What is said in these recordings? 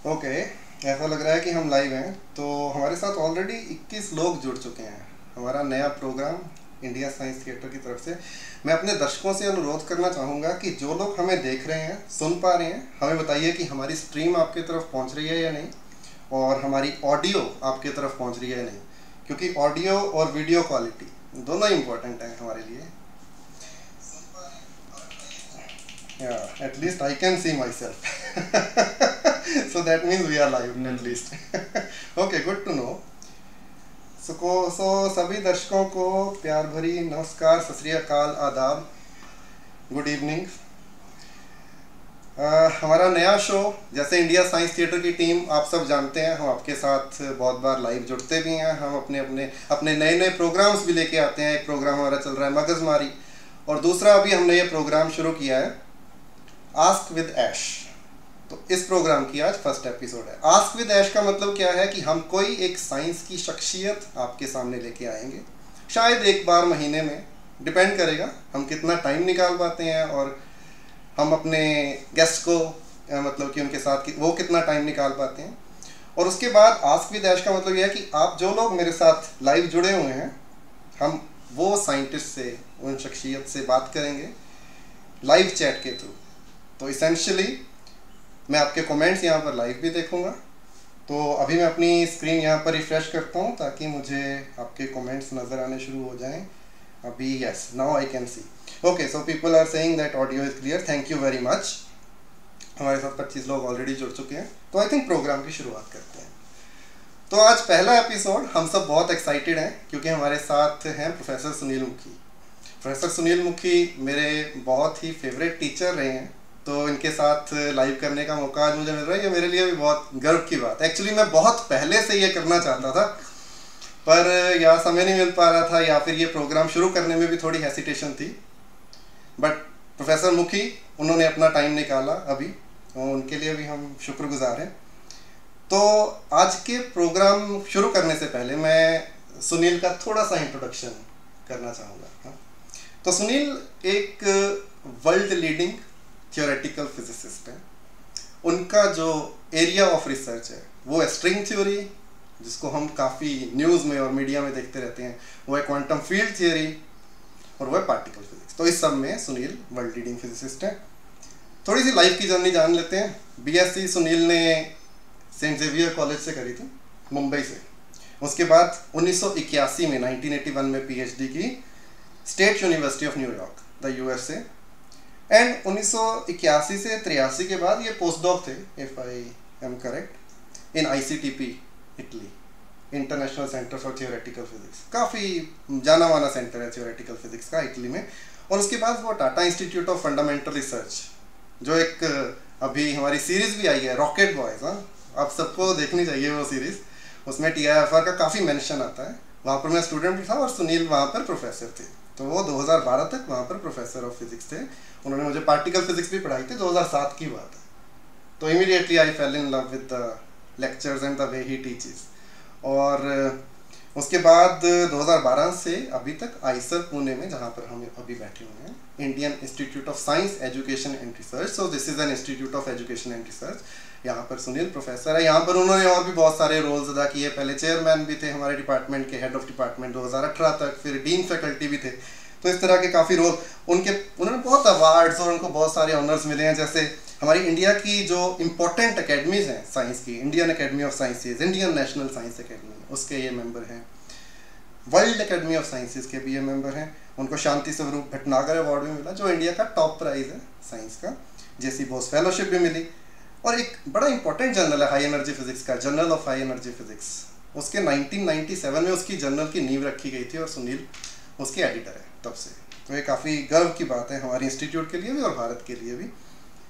Okay, ऐसा लग रहा है कि हम लाइव हैं। तो हमारे साथ ऑलरेडी 21 लोग जुड़ चुके हैं। हमारा नया प्रोग्राम इंडिया साइंस थिएटर की तरफ से। मैं अपने दर्शकों से अनुरोध करना चाहूँगा कि जो लोग हमें देख रहे हैं, सुन पा रहे हैं, हमें बताइए कि हमारी स्ट्रीम आपकी तरफ पहुँच रही है या नहीं, और हमारी ऑडियो आपकी तरफ पहुँच रही है या नहीं, क्योंकि ऑडियो और वीडियो क्वालिटी दोनों इम्पोर्टेंट हैं हमारे लिए। Yeah, at least I can see myself. So that means we are live at least. Okay, good to know. So सभी दर्शकों को प्यार भरी नमस्कार, सत श्री अकाल, आदाब, गुड इवनिंग। हमारा नया शो, जैसे इंडिया साइंस थिएटर की टीम आप सब जानते हैं, हम आपके साथ बहुत बार लाइव जुड़ते भी हैं। हम अपने नए नए प्रोग्राम्स भी लेके आते हैं। एक प्रोग्राम हमारा चल रहा है मगजमारी, और दूसरा अभी हमने ये प्रोग्राम शुरू किया है आस्क विद ऐश। तो इस प्रोग्राम की आज फर्स्ट एपिसोड है। आस्क विद ऐश का मतलब क्या है कि हम कोई एक साइंस की शख्सियत आपके सामने लेके आएंगे, शायद एक बार महीने में, डिपेंड करेगा हम कितना टाइम निकाल पाते हैं और हम अपने गेस्ट को मतलब कि उनके साथ वो कितना टाइम निकाल पाते हैं। और उसके बाद आस्क विद ऐश का मतलब यह है कि आप जो लोग मेरे साथ लाइव जुड़े हुए हैं, हम वो साइंटिस्ट से, उन शख्सियत से बात करेंगे लाइव चैट के थ्रू। तो इसेंशियली मैं आपके कमेंट्स यहाँ पर लाइव भी देखूँगा। तो अभी मैं अपनी स्क्रीन यहाँ पर रिफ्रेश करता हूँ ताकि मुझे आपके कमेंट्स नज़र आने शुरू हो जाएं। अभी yes, now I can see. Okay, so people are saying that audio is clear, thank you very much. हमारे साथ 25 लोग ऑलरेडी जुड़ चुके हैं। तो आई थिंक प्रोग्राम की शुरुआत करते हैं। तो आज पहला एपिसोड, हम सब बहुत एक्साइटेड हैं क्योंकि हमारे साथ हैं प्रोफेसर सुनील मुखी। प्रोफेसर सुनील मुखी मेरे बहुत ही फेवरेट टीचर रहे हैं, तो इनके साथ लाइव करने का मौका आज मुझे मिल रहा है। ये मेरे लिए भी बहुत गर्व की बात है। एक्चुअली मैं बहुत पहले से ये करना चाहता था, पर या समय नहीं मिल पा रहा था या फिर ये प्रोग्राम शुरू करने में भी थोड़ी हेसिटेशन थी। बट प्रोफेसर मुखी, उन्होंने अपना टाइम निकाला अभी, तो उनके लिए भी हम शुक्रगुजार हैं। तो आज के प्रोग्राम शुरू करने से पहले मैं सुनील का थोड़ा सा इंट्रोडक्शन करना चाहूँगा। तो सुनील एक वर्ल्ड लीडिंग थियोरेटिकल फिजिसिस्ट है। उनका जो एरिया ऑफ रिसर्च है वो है स्ट्रिंग थ्योरी, जिसको हम काफ़ी न्यूज़ में और मीडिया में देखते रहते हैं, वो है क्वांटम फील्ड थियोरी, और वो है पार्टिकल फिजिक्स। तो इस सब में सुनील वर्ल्ड लीडिंग फिजिसिस्ट है। थोड़ी सी लाइफ की जर्नी जान लेते हैं। बीएससी सुनील ने सेंट जेवियर कॉलेज से करी थी, मुंबई से। उसके बाद 1981 में 1981 में पीएचडी की state university of New York, the USA. And 1981 से 83 के बाद ये पोस्ट डॉक थे, if I am correct, in ICTP Italy, international centre for theoretical physics. काफ़ी जाना माना सेंटर है थियोरेटिकल फिजिक्स का इटली में। और उसके बाद वो Tata institute of fundamental research, जो एक अभी हमारी सीरीज़ भी आई है रॉकेट बॉयज़, हाँ, आप सबको देखनी चाहिए वो सीरीज़। उसमें TIFR का काफ़ी मेंशन आता है। वहाँ पर मैं स्टूडेंट भी था और सुनील वहाँ पर प्रोफेसर थे। तो वो 2012 तक वहाँ पर प्रोफेसर ऑफ फिजिक्स थे। उन्होंने मुझे पार्टिकल फिजिक्स भी पढ़ाई थी, 2007 की बात है। तो immediately I fell in love with the lectures and the way he teaches. और उसके बाद 2012 से अभी तक आईसर पुणे में, जहाँ पर हम अभी बैठे हुए हैं, Indian institute of science education and research. So this is an institute of education and research. यहाँ पर सुनील प्रोफेसर है। यहाँ पर उन्होंने और भी बहुत सारे रोल्स अदा किए। पहले चेयरमैन भी थे हमारे डिपार्टमेंट के, हेड ऑफ डिपार्टमेंट 2018 तक, फिर डीन फैकल्टी भी थे। तो इस तरह के काफ़ी रोल उन्होंने बहुत अवार्ड्स और उनको बहुत सारे ऑनर्स मिले हैं। जैसे हमारी इंडिया की जो इम्पोर्टेंट अकेडमीज़ हैं साइंस की, Indian academy of sciences, Indian national science academy, उसके ये मेंबर हैं। वर्ल्ड अकेडमी ऑफ साइंसेज के भी ये मेंबर हैं। उनको शांति स्वरूप भटनागर अवार्ड भी मिला, जो इंडिया का टॉप प्राइज़ है साइंस का। जेसी बोस फेलोशिप भी मिली। और एक बड़ा इंपॉर्टेंट जर्नल है हाई एनर्जी फिजिक्स का, journal of high energy physics. उसके 1997 में उसकी जर्नल की नींव रखी गई थी और सुनील उसके एडिटर है तब से। तो ये काफ़ी गर्व की बात है हमारे इंस्टीट्यूट के लिए भी और भारत के लिए भी।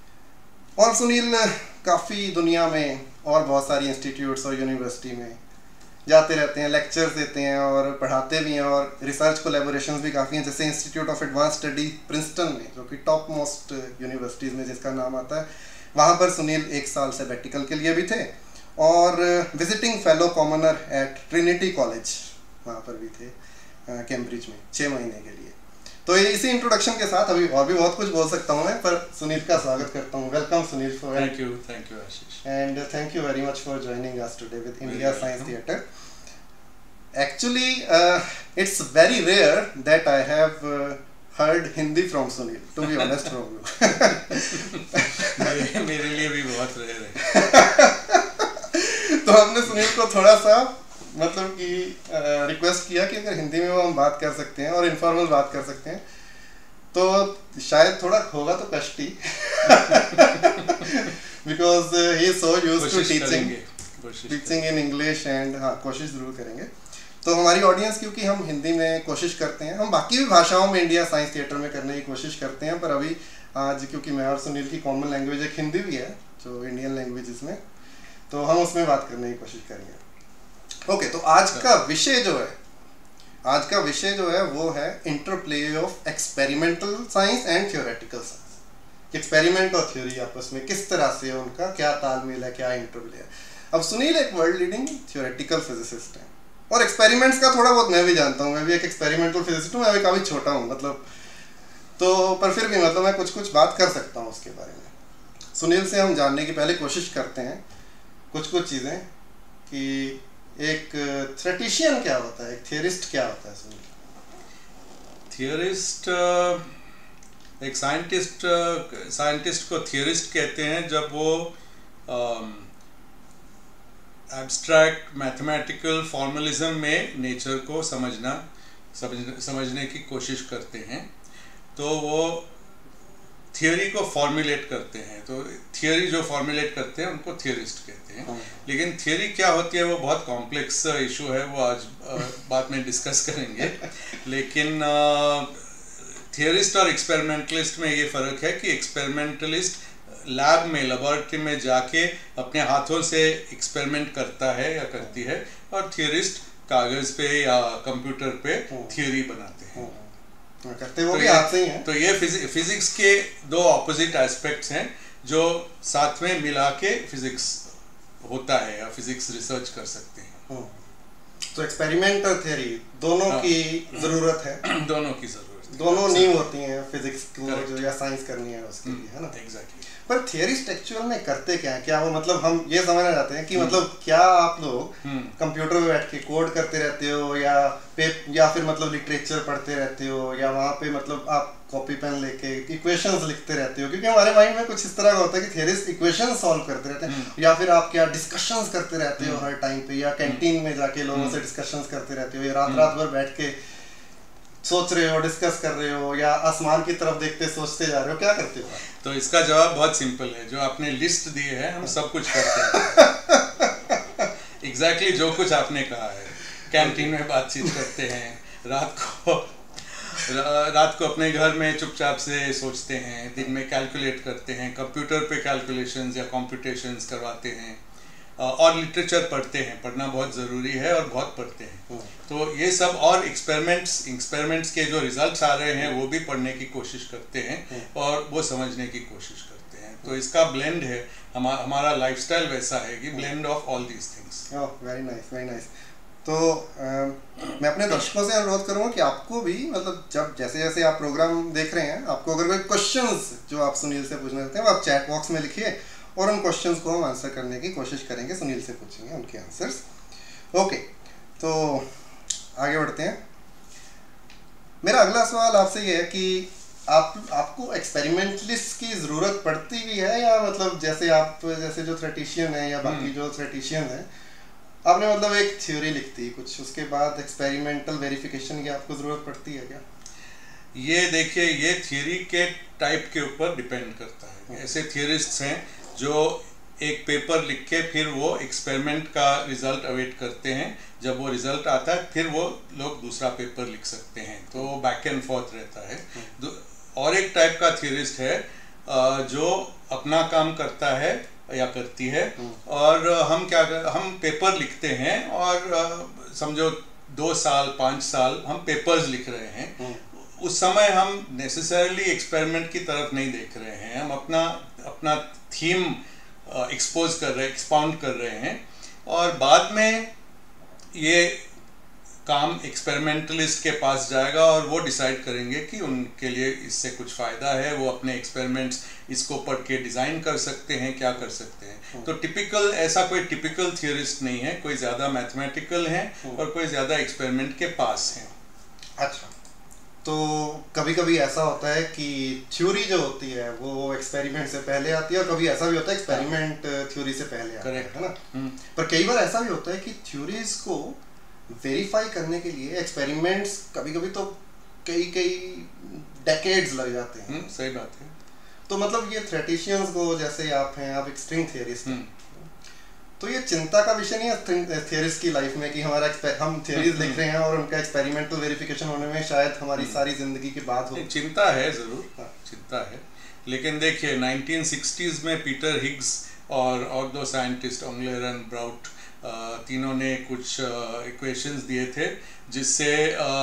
और सुनील काफ़ी दुनिया में और बहुत सारी इंस्टीट्यूट्स और यूनिवर्सिटी में जाते रहते हैं, लेक्चर्स देते हैं और पढ़ाते भी हैं। और रिसर्च कोलैबोरेशंस भी काफ़ी हैं, जैसे institute of advance study Princeton में, जो कि टॉप मोस्ट यूनिवर्सिटीज़ में जिसका नाम आता है, वहाँ पर सुनील 1 साल सैबेटिकल के लिए भी थे। और visiting fellow commoner at Trinity college, वहाँ पर भी थे कैम्ब्रिज में 6 महीने के लिए। तो ये इसी इंट्रोडक्शन के साथ अभी और भी बहुत कुछ बोल सकता हूँ मैं, पर सुनील का स्वागत करता हूँ। Welcome Sunil for thank you Ashish and thank you very much for joining us today with India science theatre. Actually it's very rare that I have heard Hindi from Sunil, to be honest from you. मेरे लिए भी बहुत rare है। तो हमने सुनील को थोड़ा सा मतलब कि रिक्वेस्ट किया कि अगर हिंदी में वो हम बात कर सकते हैं और इनफॉर्मल बात कर सकते हैं तो शायद थोड़ा होगा तो कष्ट ही because he is so used to teaching in English and हाँ कोशिश जरूर करेंगे। तो हमारी ऑडियंस क्योंकि हम हिंदी में कोशिश करते हैं, हम बाकी भी भाषाओं में इंडिया साइंस थिएटर में करने की कोशिश करते हैं, पर अभी आज क्योंकि मैं और सुनील की कॉमन लैंग्वेज एक हिंदी भी है जो इंडियन लैंग्वेजेस में, तो हम उसमें बात करने की कोशिश करेंगे। ओके, तो आज का विषय जो है वो है interplay of experimental science and theoretical science. Experiment और थ्योरी आपस में किस तरह से उनका क्या तालमेल है, क्या इंटरप्ले है। अब सुनील एक वर्ल्ड लीडिंग थ्योरेटिकल फिजिसिस्ट है और एक्सपेरिमेंट्स का थोड़ा बहुत मैं भी जानता हूँ, मैं भी एक एक्सपेरिमेंटल फिजिसिस्ट हूँ, मैं भी काफ़ी छोटा हूँ मतलब, तो पर फिर भी मतलब मैं कुछ बात कर सकता हूँ उसके बारे में। सुनील से हम जानने की पहले कोशिश करते हैं कुछ चीज़ें कि एक थ्योरेटिशियन क्या होता है, एक थियरिस्ट क्या होता है सुनील? थियरिस्ट एक साइंटिस्ट को थियरिस्ट कहते हैं जब वो एब्स्ट्रैक्ट मैथमेटिकल फॉर्मलिज्म में नेचर को समझने की कोशिश करते हैं, तो वो थियोरी को फॉर्मुलेट करते हैं। तो थियोरी जो फॉर्मुलेट करते हैं उनको थियरिस्ट कहते हैं। लेकिन थियोरी क्या होती है वो बहुत कॉम्प्लेक्स इशू है, वो आज बाद में डिस्कस करेंगे। लेकिन थियरिस्ट और एक्सपेरिमेंटलिस्ट में ये फ़र्क है कि एक्सपेरिमेंटलिस्ट लैब में लेबोरेटरी में जाके अपने हाथों से एक्सपेरिमेंट करता है या करती है, और थियरिस्ट कागज़ पे या कंप्यूटर पे थियोरी बनाते हैं, करते वो भी हाथ से ही हैं। तो ये फिजिक्स के दो ऑपोजिट एस्पेक्ट्स हैं जो साथ में मिला के फिजिक्स होता है या फिजिक्स रिसर्च कर सकते हैं। तो एक्सपेरिमेंट और थियरी दोनों की ज़रूरत है, दोनों नींव होती हैं फिजिक्स को जो या साइंस करनी है उसके लिए, है ना? एग्जैक्टली। पर थियरिस्ट एक्चुअल में करते क्या है? क्या वो मतलब हम ये समझना चाहते हैं कि मतलब क्या आप लोग कंप्यूटर पे बैठ के कोड करते रहते हो या फिर मतलब लिटरेचर पढ़ते रहते हो, या वहाँ पे मतलब आप कॉपी पेन लेके इक्वेशंस लिखते रहते हो? क्योंकि हमारे माइंड में कुछ इस तरह का होता है कि थियरिस्ट इक्वेशन सॉल्व करते रहते हैं, या फिर आप क्या डिस्कशंस करते रहते हो हर टाइम पे, या कैंटीन में जाके लोगों से डिस्कशंस करते रहते हो, या रात भर बैठ के सोच रहे हो, डिस्कस कर रहे हो, या आसमान की तरफ देखते सोचते जा रहे हो, क्या करते हो? तो इसका जवाब बहुत सिंपल है, जो आपने लिस्ट दी है हम सब कुछ करते हैं। एग्जैक्टली जो कुछ आपने कहा है। कैंटीन में बातचीत करते हैं, रात को अपने घर में चुपचाप से सोचते हैं, दिन में कैलकुलेट करते हैं, कंप्यूटर पे कैलकुलेशंस या कॉम्पिटिशन्स करवाते हैं, और लिटरेचर पढ़ते हैं। पढ़ना बहुत ज़रूरी है और बहुत पढ़ते हैं। तो ये सब, और एक्सपेरिमेंट्स के जो रिजल्ट्स आ रहे हैं वो भी पढ़ने की कोशिश करते हैं और वो समझने की कोशिश करते हैं। तो इसका ब्लेंड है, हमारा लाइफस्टाइल वैसा है कि blend of all these things. Very nice, very nice. तो मैं अपने दर्शकों से अनुरोध करूँगा कि आपको भी मतलब जब जैसे आप प्रोग्राम देख रहे हैं, आपको अगर कोई क्वेश्चंस जो आप सुनील से पूछना चाहते हैं वो आप चैट बॉक्स में लिखिए और उन क्वेश्चंस को हम आंसर करने की कोशिश करेंगे, सुनील से पूछेंगे उनके आंसर्स। ओके, तो आगे बढ़ते हैं। मेरा अगला सवाल आपसे ये है कि आपको एक्सपेरिमेंटलिस्ट की ज़रूरत पड़ती भी है, या मतलब जैसे जो थ्योरेटिशियन है या बाकी जो थ्योरेटिशियन है, आपने मतलब एक थ्योरी लिखती है कुछ, उसके बाद एक्सपेरिमेंटल वेरिफिकेशन की आपको ज़रूरत पड़ती है क्या? ये देखिए, ये थ्योरी के टाइप के ऊपर डिपेंड करता है। ऐसे थियरिस्ट्स हैं जो एक पेपर लिख के फिर वो एक्सपेरिमेंट का रिजल्ट अवेट करते हैं, जब वो रिजल्ट आता है फिर वो लोग दूसरा पेपर लिख सकते हैं, तो बैक एंड फोर्थ रहता है। और एक टाइप का थियरिस्ट है जो अपना काम करता है या करती है, और हम पेपर लिखते हैं और समझो 2 साल 5 साल हम पेपर्स लिख रहे हैं। उस समय हम नेसेसरली एक्सपेरिमेंट की तरफ नहीं देख रहे हैं, हम अपना थीम एक्सपाउंड कर रहे हैं, और बाद में ये काम एक्सपेरिमेंटलिस्ट के पास जाएगा और वो डिसाइड करेंगे कि उनके लिए इससे कुछ फ़ायदा है, वो अपने एक्सपेरिमेंट्स इसको पढ़ के डिज़ाइन कर सकते हैं, क्या कर सकते हैं। तो टिपिकल ऐसा कोई टिपिकल थियरिस्ट नहीं है, कोई ज़्यादा मैथमेटिकल है और कोई ज़्यादा एक्सपेरिमेंट के पास है। अच्छा, तो कभी कभी ऐसा होता है कि थ्योरी जो होती है वो एक्सपेरिमेंट से पहले आती है और कभी ऐसा भी होता है एक्सपेरिमेंट थ्योरी से पहले आता है ना। पर कई बार ऐसा भी होता है कि थ्योरीज को वेरीफाई करने के लिए एक्सपेरिमेंट्स कभी कभी तो कई डेकेड्स लग जाते हैं। सही बात है। तो मतलब ये थ्योरेटिशियंस को, जैसे आप हैं, आप एक स्ट्रिंग थियरिस्ट हैं, तो ये चिंता का विषय नहीं है थियरिस्ट की लाइफ में कि हमारा हम थियरीज लिख रहे हैं और उनका एक्सपेरिमेंटल वेरिफिकेशन होने में शायद हमारी सारी जिंदगी की बात हो? चिंता है, जरूर चिंता है। लेकिन देखिए 1960s में पीटर हिग्स और दो साइंटिस्ट ऑंगलर एंड ब्राउट, तीनों ने कुछ इक्वेशंस दिए थे जिससे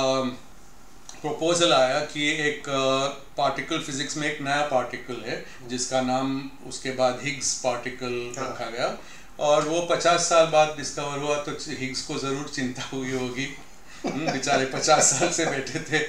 प्रपोजल आया कि एक पार्टिकल फिजिक्स में एक नया पार्टिकल है जिसका नाम उसके बाद हिग्स पार्टिकल रखा गया, और वो 50 साल बाद डिस्कवर हुआ। तो हिग्स को जरूर चिंता हुई होगी, बेचारे 50 साल से बैठे थे।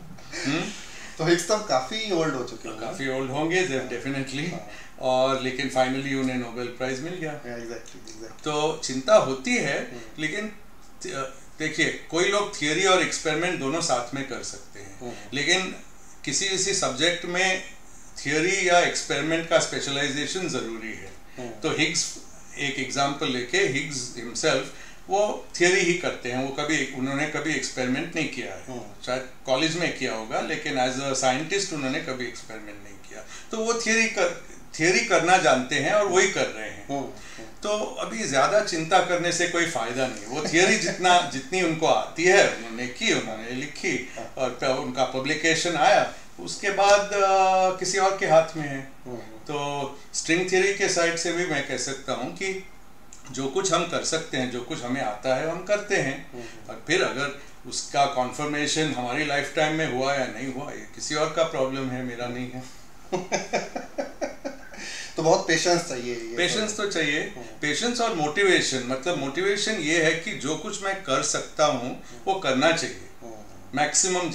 तो हिग्स तब काफी ओल्ड हो चुके हैं, काफी ओल्ड होंगे डेफिनेटली, और लेकिन फाइनली उन्हें नोबेल प्राइज मिल गया। exactly. तो चिंता होती है, लेकिन देखिए कोई लोग थियरी और एक्सपेरिमेंट दोनों साथ में कर सकते हैं, लेकिन किसी सब्जेक्ट में थियरी या एक्सपेरिमेंट का स्पेशलाइजेशन जरूरी है। तो हिग्स एक एग्जाम्पल लेके, हिग्स हिमसेल्फ वो थियरी ही करते हैं, उन्होंने कभी एक्सपेरिमेंट नहीं किया है। शायद कॉलेज में किया होगा, लेकिन एज अ साइंटिस्ट उन्होंने कभी एक्सपेरिमेंट नहीं किया। तो वो थियरी करना जानते हैं और वही कर रहे हैं। तो अभी ज्यादा चिंता करने से कोई फायदा नहीं। वो थियरी जितनी उनको आती है उन्होंने लिखी और उनका पब्लिकेशन आया, उसके बाद किसी और के हाथ में है। तो स्ट्रिंग थियरी के साइड से भी मैं कह सकता हूँ कि जो कुछ हम कर सकते हैं, जो कुछ हमें आता है हम करते हैं, और फिर अगर उसका कॉन्फर्मेशन हमारी लाइफ टाइम में हुआ या नहीं हुआ, ये किसी और का प्रॉब्लम है, मेरा नहीं है। तो बहुत पेशेंस चाहिए। पेशेंस तो चाहिए, पेशेंस और मोटिवेशन। मतलब मोटिवेशन ये है कि जो कुछ मैं कर सकता हूँ वो करना चाहिए, मैक्सिमम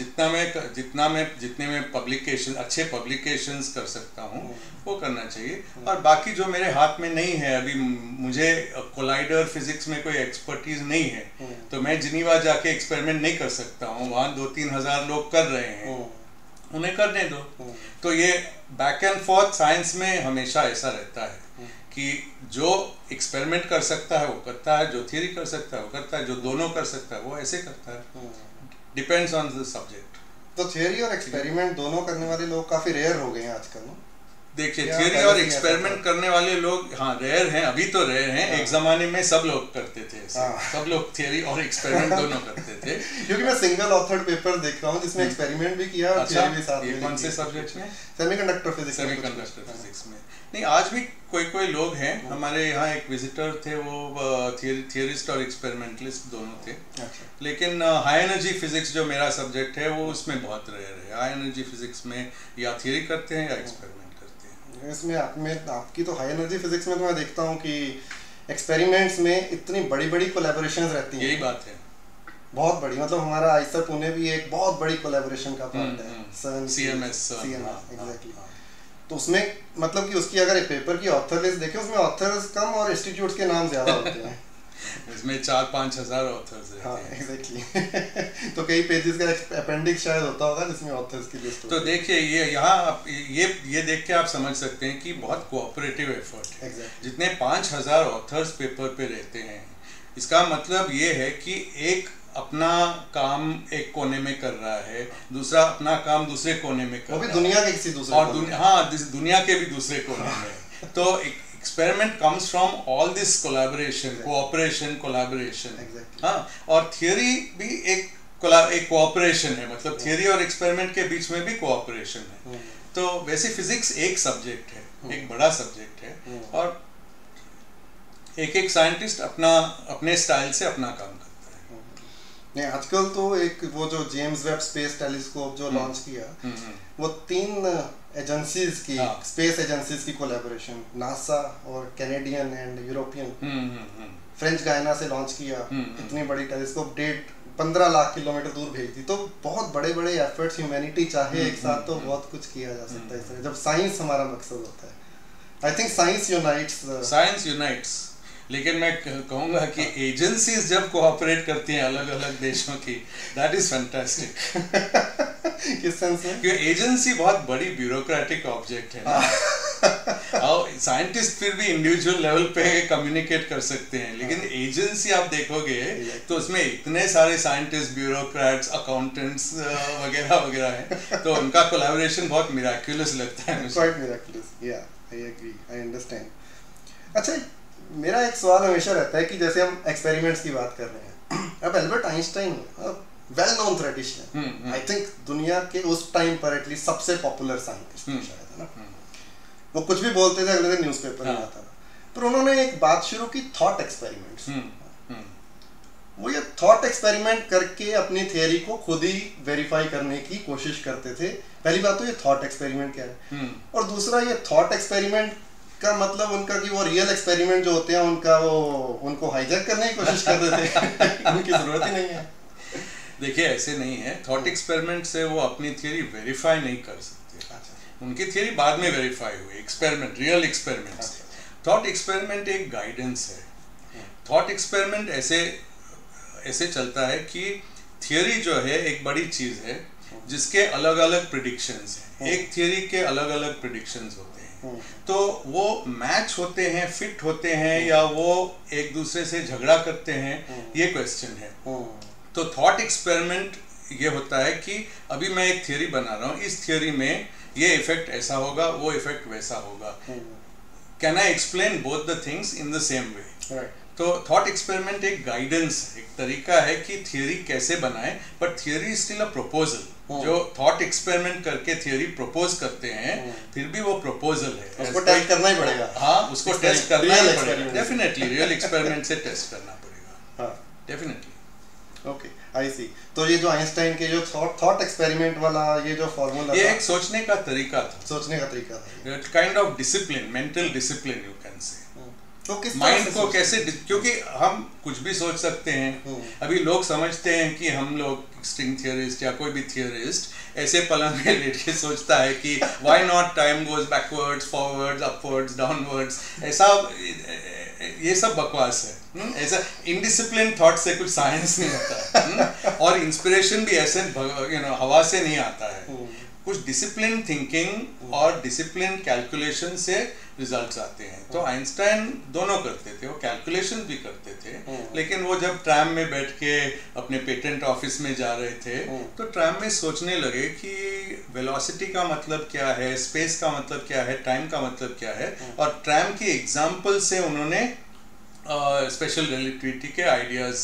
जितने में पब्लिकेशन, अच्छे पब्लिकेशंस कर सकता हूँ वो करना चाहिए। और बाकी जो मेरे हाथ में नहीं है, अभी मुझे कोलाइडर फिजिक्स में कोई एक्सपर्टीज नहीं है, तो मैं जिनीवा जाके एक्सपेरिमेंट नहीं कर सकता हूँ। वहाँ 2-3 हज़ार लोग कर रहे हैं, उन्हें करने दो। तो ये बैक एंड फोर्थ साइंस में हमेशा ऐसा रहता है कि जो एक्सपेरिमेंट कर सकता है वो करता है, जो थियरी कर सकता है वो करता है, जो दोनों कर सकता है वो ऐसे करता है। Depends on the subject. तो थियरी और एक्सपेरिमेंट दोनों करने वाले लोग काफी रेयर हो गए हैं आजकल ना? देखिए थियरी और एक्सपेरिमेंट करने वाले लोग हाँ रेयर हैं, अभी तो रेयर हैं। एक जमाने में सब लोग करते थे, सब लोग थियरी और एक्सपेरिमेंट दोनों करते थे। क्योंकि मैं सिंगल ऑथर्ड पेपर देख रहा हूँ जिसमें एक्सपेरिमेंट भी किया और थियरी भी साथ में। कौन से सब्जेक्ट में? Semiconductor physics. सेमीकंडक्टर फिजिक्स में नहीं, आज भी कोई लोग हैं। हमारे यहाँ एक विजिटर थे, वो थियरिस्ट और एक्सपेरिमेंटलिस्ट दोनों थे। लेकिन हाई एनर्जी फिजिक्स जो मेरा सब्जेक्ट है वो उसमें बहुत रेयर है। हाई एनर्जी फिजिक्स में या थियरी करते हैं या एक्सपेरिमेंट। इसमें आपकी तो हाई एनर्जी फिजिक्स में तो मैं देखता हूँ कि एक्सपेरिमेंट्स में इतनी बड़ी कोलैबोरेशंस रहती हैं। यही बात है, बहुत बड़ी। मतलब हमारा आईसर पुणे भी एक बहुत बड़ी कोलैबोरेशन का पार्ट है, CMS एग्जैक्टली। तो उसमें मतलब कि उसकी अगर एक पेपर की ऑथर लिस्ट देखें, उसमें ऑथर्स कम और इंस्टीट्यूट्स के नाम ज्यादा होते हैं। इसमें 4-5 हज़ार ऑथर्स रहते हैं। हाँ, एग्जैक्टली। तो कई पेजेस का अपेंडिक्स शायद होता होगा जिसमें ऑथर्स की लिस्ट। तो देखिए ये देख के आप समझ सकते हैं कि बहुत कोऑपरेटिव एफर्ट है। जितने 5,000 ऑथर्स पेपर पे रहते हैं, इसका मतलब ये है कि एक अपना काम एक कोने में कर रहा है, दूसरा अपना काम दूसरे कोने में कर रहा है, दुनिया के किसी दूसरे और दुनिया के भी दूसरे कोने में। तो experiment comes from all this collaboration, cooperation, collaboration. हाँ, और थियरी भी एक कोऑपरेशन है। मतलब थियरी और एक्सपेरिमेंट के बीच में भी कोऑपरेशन है। तो वैसे फिजिक्स एक सब्जेक्ट है, एक बड़ा सब्जेक्ट है, और एक साइंटिस्ट अपने स्टाइल से अपना काम करता है। नहीं, आजकल तो एक वो जो जेम्स वेब स्पेस टेलीस्कोप जो लॉन्च किया, वो 3 एजेंसीज की, स्पेस एजेंसीज की कोलैबोरेशन, नासा और Canadian and European, French Guiana से लॉन्च किया। इतनी बड़ी टेलीस्कोप 15 लाख किलोमीटर दूर भेज दी। तो बहुत बड़े बड़े एफर्ट्स ह्यूमैनिटी चाहे एक साथ तो बहुत कुछ किया जा सकता है इसमें, जब साइंस हमारा मकसद होता है। I think science unites. लेकिन मैं कहूँगा कि एजेंसीज जब कोऑपरेट करती हैं अलग अलग देशों की, दैट इज फैंटास्टिक। किस सेंस में? क्योंकि एजेंसी बहुत बड़ी ब्यूरोक्रेटिक ऑब्जेक्ट है ना। और साइंटिस्ट फिर भी इंडिविजुअल लेवल पे कम्युनिकेट कर सकते हैं, लेकिन एजेंसी आप देखोगे तो उसमें इतने सारे साइंटिस्ट, ब्यूरोक्रेट्स, अकाउंटेंट्स वगैरह वगैरह हैं, तो उनका कोलैबोरेशन बहुत मिराक्युलस लगता है मुझे। क्वाइट मिराक्युलस, या आई एग्री, आई अंडरस्टैंड। अच्छा, मेरा एक सवाल हमेशा रहता है कि जैसे हम एक्सपेरिमेंट्स की बात कर रहे हैं, अब Albert Einstein well known theoretician, I think दुनिया के उस टाइम पर एटलीस्ट सबसे पॉपुलर साइंटिस्ट शायद, है ना। वो कुछ भी बोलते थे, अगले दिन न्यूज़पेपर में आता था। पर उन्होंने एक बात शुरू की, थॉट एक्सपेरिमेंट्स। वो ये थॉट एक्सपेरिमेंट करके अपनी थियरी को खुद ही वेरीफाई करने की कोशिश करते थे। पहली बात तो ये थॉट एक्सपेरिमेंट क्या है, और दूसरा ये थॉट एक्सपेरिमेंट का मतलब उनका कि वो रियल एक्सपेरिमेंट जो होते हैं उनका, वो उनको हाईजैक करने की कोशिश कर रहे थे। उनकी जरूरत ही नहीं है। देखिए, ऐसे नहीं है। थॉट एक्सपेरिमेंट से वो अपनी थियरी वेरीफाई नहीं कर सकते। अच्छा। उनकी थियरी बाद में वेरीफाई हुई एक्सपेरिमेंट, रियल एक्सपेरिमेंट से। थॉट एक्सपेरिमेंट एक गाइडेंस है। थॉट एक्सपेरिमेंट ऐसे चलता है कि थियरी जो है एक बड़ी चीज है जिसके अलग अलग प्रिडिक्शंस हैं। एक थियरी के अलग अलग प्रिडिक्शंस होते हैं, तो वो मैच होते हैं, फिट होते हैं, या वो एक दूसरे से झगड़ा करते हैं, ये क्वेश्चन है। तो थॉट एक्सपेरिमेंट ये होता है कि अभी मैं एक थियरी बना रहा हूँ, इस थियरी में ये इफेक्ट ऐसा होगा, वो इफेक्ट वैसा होगा। Can I explain both the things in the same way? तो थॉट एक्सपेरिमेंट एक गाइडेंस है, एक तरीका है कि थियरी कैसे बनाए, but theory still a proposal. जो थॉट एक्सपेरिमेंट करके थियरी प्रपोज करते हैं, फिर भी वो प्रपोजल है, उसको टेस्ट करना ही पड़ेगा। हाँ, उसको टेस्ट करना ही पड़ेगा, डेफिनेटली रियल एक्सपेरिमेंट से टेस्ट करना पड़ेगा, डेफिनेटली। ओके, आई सी। तो ये जो आइंस्टाइन के जो थॉट एक्सपेरिमेंट वाला ये जो फॉर्मूला, ये एक सोचने का तरीका था, kind of discipline, mental discipline you can say. तो किस माइंड को कैसे, क्योंकि हम कुछ भी सोच सकते हैं। अभी लोग समझते हैं कि हम लोग स्ट्रिंग थियरिस्ट या कोई भी थियरिस्ट ऐसे पलंग में लेट के सोचता है कि why not time goes backwards, forwards, upwards, downwards, ऐसा ये सब बकवास है। ऐसा इनडिसिप्लिन थॉट से कुछ साइंस नहीं होता। और इंस्पिरेशन भी ऐसे हवा से नहीं आता है। कुछ डिसिप्लिन थिंकिंग और डिसिप्लिन कैलकुलेशन से रिजल्ट्स आते हैं। तो आइंस्टाइन दोनों करते थे, वो कैलकुलेशन भी करते थे, लेकिन वो जब ट्रैम में बैठ के अपने पेटेंट ऑफिस में जा रहे थे, तो ट्रैम में सोचने लगे कि वेलोसिटी का मतलब क्या है, स्पेस का मतलब क्या है, टाइम का मतलब क्या है, और ट्रैम की एग्जाम्पल से उन्होंने स्पेशल रिलेटिविटी के आइडियाज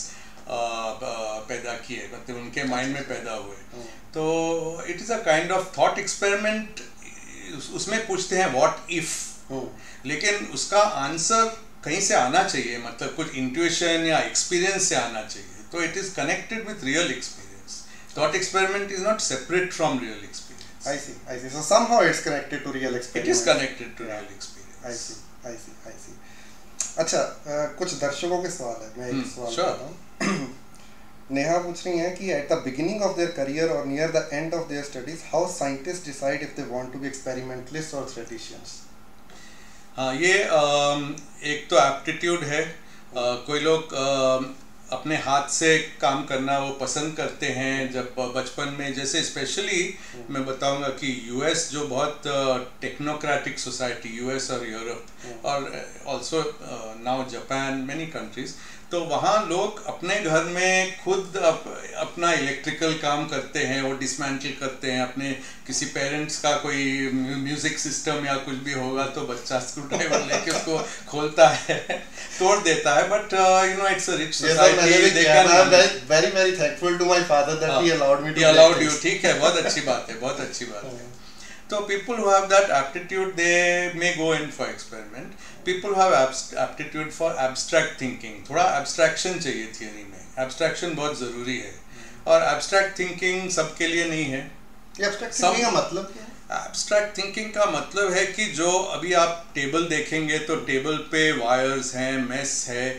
पैदा किए, मतलब उनके माइंड में पैदा हुए। तो it is a kind of thought experiment. उसमें पूछते हैं व्हाट इफ, लेकिन उसका आंसर कहीं से आना चाहिए, मतलब कुछ इंट्यूशन या एक्सपीरियंस से आना चाहिए। तो it is connected with real experience. Thought experiment is not separate from real experience. I see. So somehow it's connected to real experience. It is connected to real experience. I see. अच्छा, कुछ दर्शकों के सवाल है, मैं एक सवाल करता हूँ। नेहा पूछ रही हैं कि at the beginning of their career और near the end of their studies, how scientist decide if they want to be experimentalist और थ्योरेटिशियंस? हाँ, ये एक तो एप्टीट्यूड है। कोई लोग अपने हाथ से काम करना वो पसंद करते हैं जब बचपन में। जैसे स्पेशली मैं बताऊंगा कि यूएस जो बहुत टेक्नोक्रेटिक सोसाइटी, यूएस और यूरोप और also now Japan, many countries, तो वहाँ लोग अपने घर में खुद अपना इलेक्ट्रिकल काम करते हैं, वो डिसमेंटल करते हैं। अपने किसी पेरेंट्स का कोई म्यूजिक सिस्टम या कुछ भी होगा तो बच्चा स्क्रू ड्राइवर लेके उसको खोलता है, तोड़ देता है। But you know, it's a rich society. very very thankful to my father that he allowed me to. He allowed you, ठीक है, बहुत अच्छी बात है, बहुत अच्छी बात है। तो people who have that aptitude, they may go in for experiment. People who have aptitude for abstract thinking, थोड़ा abstraction चाहिए थियरी में, abstraction बहुत ज़रूरी है, और abstract thinking सबके लिए नहीं है। abstract thinking का मतलब क्या है? abstract thinking का मतलब है कि जो अभी आप टेबल देखेंगे तो टेबल पे वायर्स हैं, मेस है,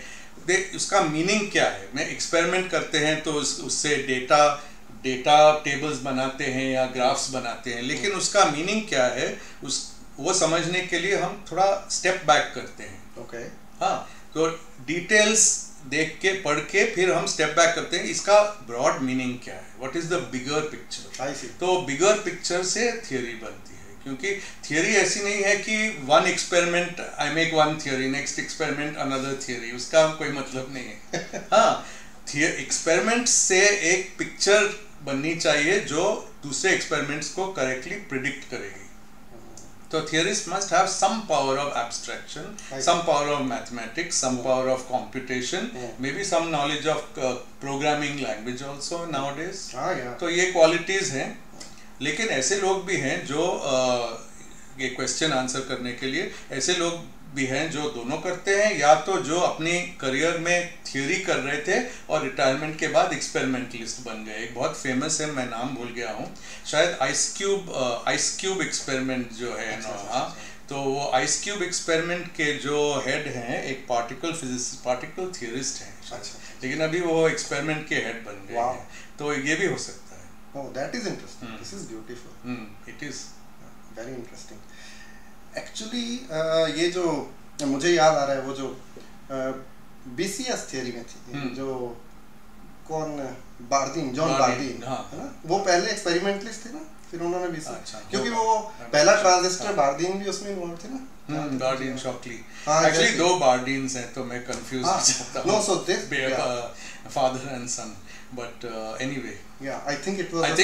उसका मीनिंग क्या है। मैं एक्सपेरिमेंट करते हैं तो उससे डेटा टेबल्स बनाते हैं या ग्राफ्स बनाते हैं, लेकिन उसका मीनिंग क्या है वो समझने के लिए हम थोड़ा स्टेप बैक करते हैं। ओके। हाँ, तो डिटेल्स देख के पढ़ के फिर हम स्टेप बैक करते हैं, इसका ब्रॉड मीनिंग क्या है, what is the bigger picture. तो बिगर पिक्चर से थियोरी बनती है, क्योंकि थियोरी ऐसी नहीं है कि one experiment I make one theory, next experiment another theory, उसका कोई मतलब नहीं है। हाँ, एक्सपेरिमेंट से एक पिक्चर बननी चाहिए जो दूसरे एक्सपेरिमेंट्स को करेक्टली प्रिडिक्ट करेगी। तो theorists must have some power of abstraction, some power of mathematics, some power of computation, maybe some knowledge of programming language also nowadays. तो ये qualities हैं, लेकिन ऐसे लोग भी हैं जो ये क्वेश्चन आंसर करने के लिए ऐसे लोग भी हैं जो दोनों करते हैं, या तो जो अपनी करियर में थियोरी कर रहे थे और रिटायरमेंट के बाद एक्सपेरिमेंटलिस्ट बन गए। एक बहुत फेमस है, मैं नाम भूल गया हूँ, शायद आइस क्यूब एक्सपेरिमेंट जो है ना। हाँ, तो वो आइस क्यूब एक्सपेरिमेंट के जो हेड हैं एक पार्टिकल थियोरिस्ट हैं, लेकिन अभी वो एक्सपेरिमेंट के हेड बन गए हैं। तो ये भी हो सकता है। Oh, that is interesting. This is beautiful. It is very interesting. Actually, ये जो मुझे याद आ रहा है वो जो BCS थियरी में थी, जो कौन जॉन बार्दीन है ना, वो पहले एक्सपेरिमेंटलिस्ट थे ना, फिर उन्होंने BCS, क्योंकि वो पहला ट्रांजिस्टर बार्दीन भी उसमें इन्वॉल्व थे ना। बार्दीन शॉकली, एक्चुअली दो बार्दीन्स हैं, तो मैं कंफ्यूज हो जाता हूँ। No, so this father and son, but anyway, yeah, I think it was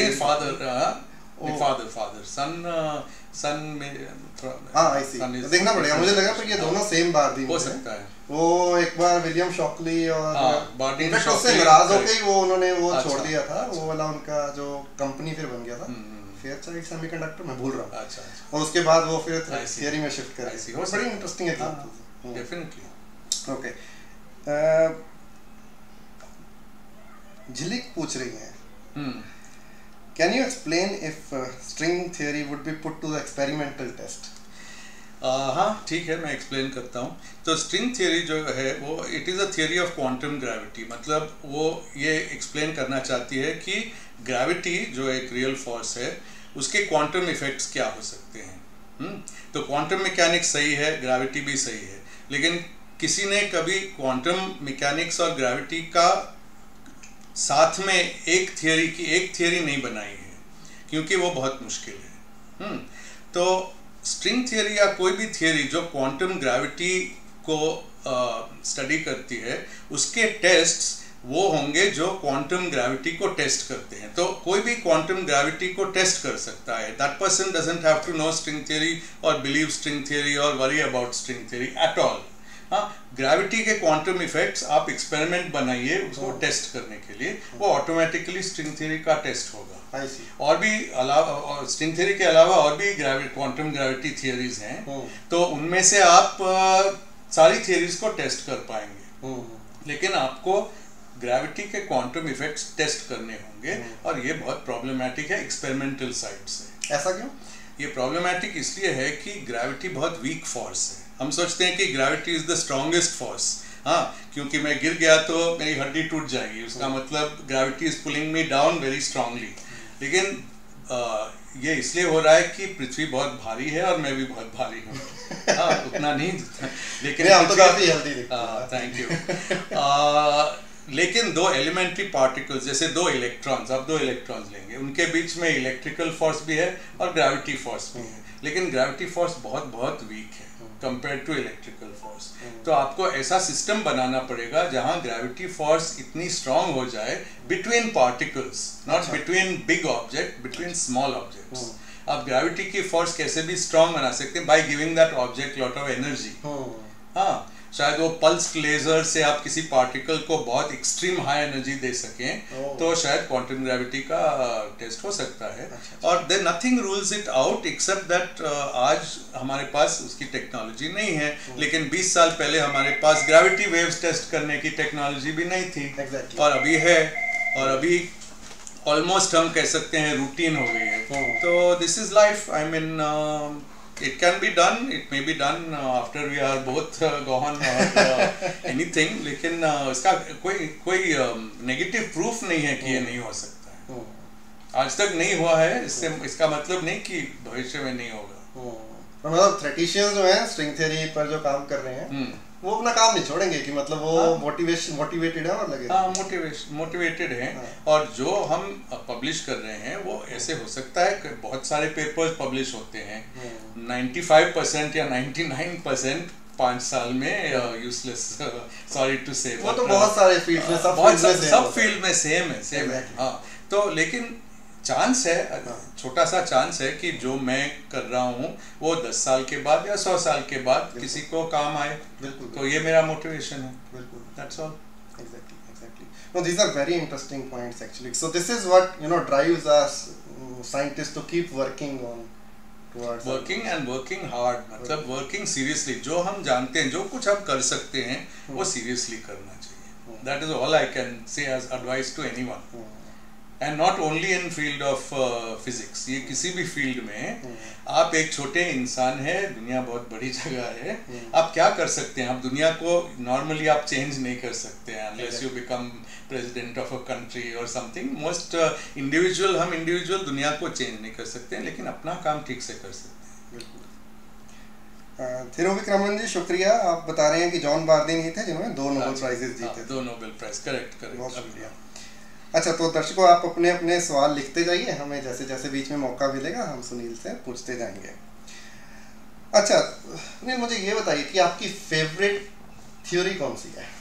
father son में I see, देखना पड़ेगा, मुझे लगा कि ये दोनों सेम बार्दीन हो सकता है। वो एक बार विलियम शॉकली और बार्दीन उससे नाराज होकर ही वो उन्होंने वो छोड़ दिया था, वो वाला उनका जो कंपनी फिर बन गया था फेयरचाइल्ड सेमीकंडक्टर, मैं भूल रहा हूँ। अच्छा। और उसके बाद वो फिर थियरी में शिफ्ट कर गए। वो बड़ी interesting example. Definitely. Okay, Jhilik पूछ रही हैं, Can you explain if string theory would be put to the experimental test? हाँ, ठीक है, मैं एक्सप्लेन करता हूँ। तो स्ट्रिंग थियरी जो है वो it is a theory of quantum gravity, मतलब वो ये एक्सप्लेन करना चाहती है कि ग्रेविटी जो एक रियल फोर्स है उसके क्वांटम इफेक्ट्स क्या हो सकते हैं। तो क्वांटम मैकेनिक्स सही है, ग्रेविटी भी सही है, लेकिन किसी ने कभी क्वांटम मैकेनिक्स और ग्रेविटी का साथ में एक थियरी नहीं बनाई है, क्योंकि वो बहुत मुश्किल है। तो स्ट्रिंग थियरी या कोई भी थियरी जो क्वांटम ग्रेविटी को स्टडी करती है, उसके टेस्ट्स वो होंगे जो क्वांटम ग्रेविटी को टेस्ट करते हैं। तो कोई भी क्वांटम ग्रेविटी को टेस्ट कर सकता है। That person doesn't have to know string theory और बिलीव स्ट्रिंग थियरी और worry about string theory at all. हाँ, ग्रेविटी के क्वांटम इफेक्ट्स आप एक्सपेरिमेंट बनाइए उसको टेस्ट करने के लिए, वो ऑटोमेटिकली स्ट्रिंग थ्योरी का टेस्ट होगा। और भी अलावा स्ट्रिंग थ्योरी के अलावा और भी क्वांटम ग्रेविटी थियरीज हैं, तो उनमें से आप सारी थियरीज को टेस्ट कर पाएंगे, लेकिन आपको ग्रेविटी के क्वांटम इफेक्ट्स टेस्ट करने होंगे, और ये बहुत प्रॉब्लमैटिक है एक्सपेरिमेंटल साइड से। ऐसा क्यों? ये प्रॉब्लमैटिक इसलिए है कि ग्रेविटी बहुत वीक फोर्स है। हम सोचते हैं कि gravity is the strongest force, हाँ, क्योंकि मैं गिर गया तो मेरी हड्डी टूट जाएगी, उसका मतलब gravity is pulling me down very strongly. लेकिन ये इसलिए हो रहा है कि पृथ्वी बहुत भारी है और मैं भी बहुत भारी हूँ। हाँ, उतना नहीं, लेकिन आप तो काफी हेल्दी दिखते हैं। Thank you. लेकिन दो एलिमेंट्री पार्टिकल्स, जैसे दो इलेक्ट्रॉन्स, आप दो इलेक्ट्रॉन्स लेंगे, उनके बीच में इलेक्ट्रिकल फोर्स भी है और ग्रेविटी फोर्स भी है, लेकिन ग्रेविटी फोर्स बहुत बहुत वीक है कंपेयर टू इलेक्ट्रिकल फोर्स। तो आपको ऐसा सिस्टम बनाना पड़ेगा जहां ग्रेविटी फोर्स इतनी स्ट्रांग हो जाए between particles, not between big object, between small objects. आप ग्रेविटी की फोर्स कैसे भी स्ट्रांग बना सकते हैं by giving that object lot of energy. हाँ, शायद वो पल्स लेजर से आप किसी पार्टिकल को बहुत एक्सट्रीम हाई एनर्जी दे सकें, तो शायद क्वांटम ग्रेविटी का टेस्ट हो सकता है। और there nothing rules it out except that आज हमारे पास उसकी टेक्नोलॉजी नहीं है, लेकिन 20 साल पहले हमारे पास ग्रेविटी वेव्स टेस्ट करने की टेक्नोलॉजी भी नहीं थी, और अभी है, और अभी ऑलमोस्ट हम कह सकते हैं रूटीन हो गई है। तो this is life. I mean It can be done, it may be done after we are both gone or anything, लेकिन इसका कोई नेगेटिव प्रूफ नहीं है कि ये नहीं हो सकता है। आज तक नहीं हुआ है, इससे इसका मतलब नहीं कि भविष्य में नहीं होगा। मतलब थ्रेटिशियंस जो हैं स्ट्रिंग थ्योरी पर जो काम कर रहे हैं वो अपना काम नहीं छोड़ेंगे कि मतलब वो मोटिवेटेड है और लगे। हाँ, मोटिवेटेड हैं। और जो हम पब्लिश कर रहे हैं वो ऐसे हो सकता है कि बहुत सारे पेपर्स पब्लिश होते हैं, 95% या 99% 5 साल में यूजलेस, सॉरी टू से। वो तो बहुत सारे फील्ड में, सब फील्ड में सेम है। हाँ, तो लेकिन चांस है, छोटा सा चांस है कि जो मैं कर रहा हूँ वो 10 साल के बाद या 100 साल के बाद किसी को काम आए। तो ये मेरा मोटिवेशन है। बिल्कुल, that's all. Exactly. No, these are very interesting points actually. So this is what drives us scientists to keep working on towards working hard. मतलब working seriously. जो हम जानते हैं, जो कुछ हम कर सकते हैं वो seriously करना चाहिए। That is all I can say as advice to anyone. And not only in field of physics, ये किसी भी फील्ड में आप एक छोटे इंसान है, दुनिया बहुत बड़ी जगह है, आप क्या कर सकते हैं? आप दुनिया को नॉर्मली आप चेंज नहीं कर सकते हैं unless you become president of a country or something. Most individual, हम इंडिविजुअल दुनिया को चेंज नहीं कर सकते हैं, लेकिन अपना काम ठीक से कर सकते हैं। थिरोविक रमन जी, शुक्रिया। आप बता रहे हैं कि जॉन बार्दिन ही थे जिन्होंने 2 नोबेल प्राइजेस जीते थे। 2 नोबेल प्राइज, करेक्ट। बहुत शुक्रिया। अच्छा, तो दर्शकों आप अपने अपने सवाल लिखते जाइए, हमें जैसे जैसे बीच में मौका मिलेगा हम सुनील से पूछते जाएंगे। अच्छा सुनील, मुझे ये बताइए कि आपकी फेवरेट थ्योरी कौन सी है?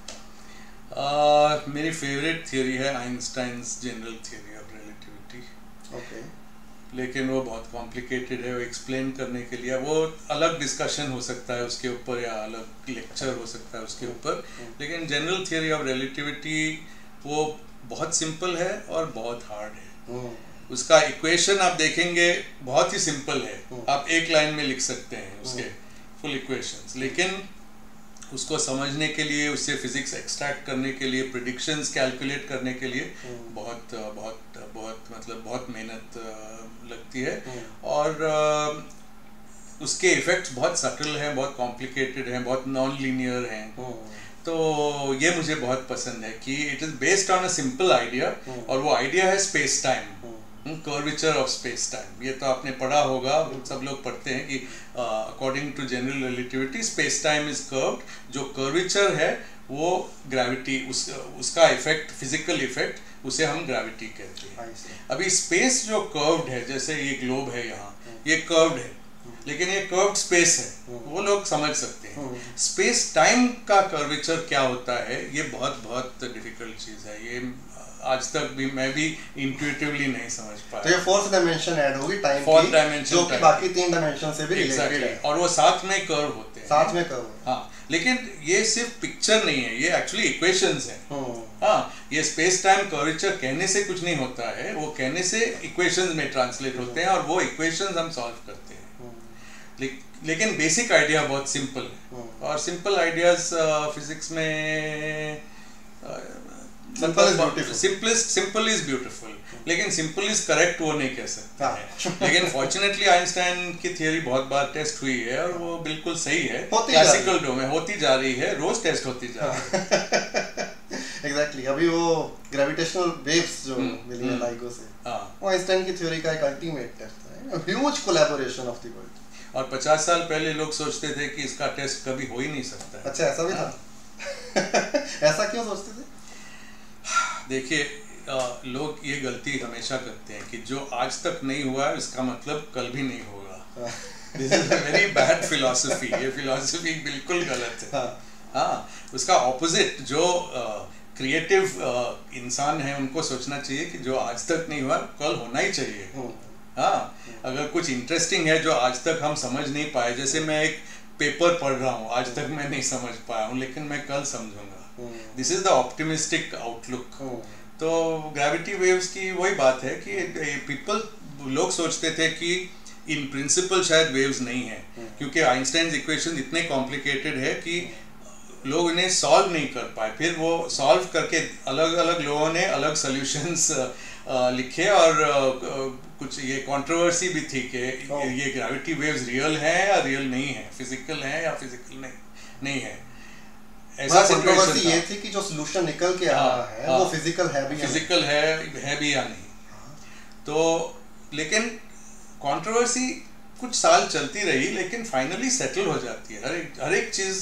मेरी फेवरेट थ्योरी है Einstein's general theory of relativity. Okay. लेकिन वो बहुत कॉम्प्लिकेटेड है, वो एक्सप्लेन करने के लिए वो अलग डिस्कशन हो सकता है उसके ऊपर, या अलग लेक्चर हो सकता है उसके ऊपर। लेकिन जनरल थ्योरी ऑफ रिलेटिविटी वो बहुत सिंपल है और बहुत हार्ड है। उसका इक्वेशन आप देखेंगे बहुत ही सिंपल है, आप एक लाइन में लिख सकते हैं उसके फुल इक्वेशंस, लेकिन उसको समझने के लिए, उससे फिजिक्स एक्सट्रैक्ट करने के लिए, प्रेडिक्शंस कैलकुलेट करने के लिए बहुत बहुत बहुत मतलब बहुत मेहनत लगती है। और उसके इफेक्ट्स बहुत सटल हैं, बहुत कॉम्प्लिकेटेड हैं, बहुत नॉन लीनियर हैं। तो ये मुझे बहुत पसंद है कि it is based on a simple idea, और वो आइडिया है space time, curvature of space time. ये तो आपने पढ़ा होगा, सब लोग पढ़ते हैं कि according to general relativity space time is curved. जो कर्वेचर है वो ग्रेविटी, उसका इफेक्ट, फिजिकल इफेक्ट, उसे हम ग्रेविटी कहते हैं। अभी स्पेस जो कर्व्ड है, जैसे ये ग्लोब है यहाँ, ये कर्व्ड है, लेकिन ये कर्व्ड स्पेस है, वो लोग समझ सकते हैं। स्पेस टाइम का कर्वेचर क्या होता है, ये बहुत बहुत डिफिकल्ट चीज है। ये आज तक भी मैं भी इंट्यूटिवली नहीं समझ पाया। तो ये 4th डायमेंशन ऐड होगी टाइम की, 4th डायमेंशन, जो कि बाकी 3 डायमेंशन से भी रिलेटेड है, और वो साथ में कर्व होते हैं। साथ में कर्व। हाँ, लेकिन ये सिर्फ पिक्चर नहीं है, ये एक्चुअली इक्वेशंस हैं। हाँ, ये स्पेस टाइम कर्वेचर कहने से कुछ नहीं होता है, वो कहने से इक्वेशंस में ट्रांसलेट होते हैं, और वो इक्वेशंस हम सॉल्व करते हैं। लेकिन बेसिक आइडिया बहुत सिंपल है, और सिंपल आइडियाज फिजिक्स में सिंपल इज ब्यूटीफुल, लेकिन सिंपल इज करेक्ट वो नहीं कह सकते हैं। लेकिन फॉर्चुनेटली आइंस्टाइन की थियरी बहुत बार टेस्ट हुई है, और वो बिल्कुल सही है, क्लासिकल डोमेन होती जा रही है, रोज टेस्ट होती जा रही है। एग्जैक्टली। अभी वो ग्रेविटेशनल वेव्स जो मिली है लाइगो से, वो आइंस्टाइन की थ्योरी का एक अल्टीमेट टेस्ट है, huge collaboration of the world. और 50 साल पहले लोग सोचते थे कि इसका टेस्ट कभी हो ही नहीं सकता है। अच्छा, ऐसा भी था? ऐसा क्यों सोचते थे? देखिए, लोग ये गलती हमेशा करते हैं कि जो आज तक नहीं हुआ है इसका मतलब कल भी नहीं होगा। This is a very bad philosophy. ये फिलॉसफी बिल्कुल गलत है। हाँ, उसका ऑपोजिट, जो क्रिएटिव इंसान है उनको सोचना चाहिए कि जो आज तक नहीं हुआ कल होना ही चाहिए। हाँ, अगर कुछ इंटरेस्टिंग है जो आज तक हम समझ नहीं पाए, जैसे मैं एक पेपर पढ़ रहा हूँ, आज तक मैं नहीं समझ पाया हूँ, लेकिन मैं कल समझूंगा। This is the optimistic outlook. तो ग्रेविटी वेव्स की वही बात है कि लोग सोचते थे कि इन प्रिंसिपल शायद वेव्स नहीं है, क्योंकि आइंस्टाइन इक्वेशन इतने कॉम्प्लिकेटेड है कि लोग इन्हें सॉल्व नहीं कर पाए। फिर वो सॉल्व करके अलग अलग लोगों ने अलग सॉल्यूशंस लिखे, और कुछ ये कंट्रोवर्सी भी थी कि ये ग्रेविटी वेव्स रियल है या रियल नहीं है, फिजिकल है या फिजिकल नहीं है। ऐसा कंट्रोवर्सी ये थी कि जो सॉल्यूशन निकल के आ रहा है वो फिजिकल है भी या नहीं। तो लेकिन कंट्रोवर्सी कुछ साल चलती रही, लेकिन फाइनली सेटल हो जाती है। हर एक चीज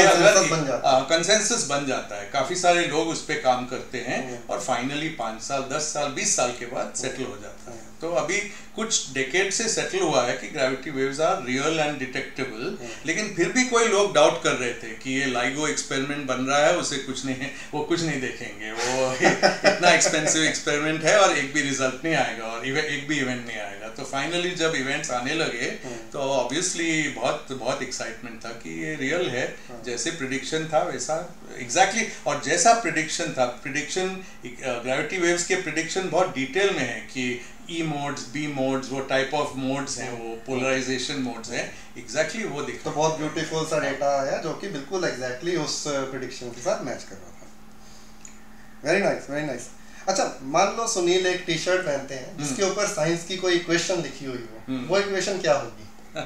कंसेंसस बन जाता है, काफी सारे लोग उस पे काम करते हैं और फाइनली 5 साल 10 साल 20 साल के बाद सेटल हो जाता है। तो अभी कुछ डेकेड से सेटल हुआ है कि gravity waves are real and detectable, लेकिन फिर भी कोई लोग डाउट कर रहे थे कि ये लाइगो एक्सपेरिमेंट बन रहा है, उसे कुछ नहीं है, वो कुछ नहीं देखेंगे, वो इतना एक्सपेंसिव एक्सपेरिमेंट है और एक भी रिजल्ट नहीं आएगा और एक भी इवेंट नहीं आएगा। तो फाइनली जब इवेंट्स आने लगे तो ऑब्वियसली बहुत एक्साइटमेंट था कि ये रियल है, जैसे प्रिडिक्शन था वैसा एग्जैक्टली। और जैसा प्रिडिक्शन था, ग्रेविटी वेव्स के प्रिडिक्शन बहुत डिटेल में है कि ई मोड्स, बी मोड्स, वो टाइप ऑफ मोड्स हैं, वो पोलराइजेशन मोड्स हैं, एग्जैक्टली वो दिखा। तो बहुत ब्यूटीफुल सा डेटा आया जो कि बिल्कुल एग्जैक्टली उस प्रिडिक्शन के साथ मैच कर रहा था। Very nice, very nice. अच्छा, मान लो सुनील एक टी शर्ट पहनते हैं जिसके ऊपर साइंस की कोई इक्वेशन लिखी हुई हो, वो इक्वेशन क्या होगी?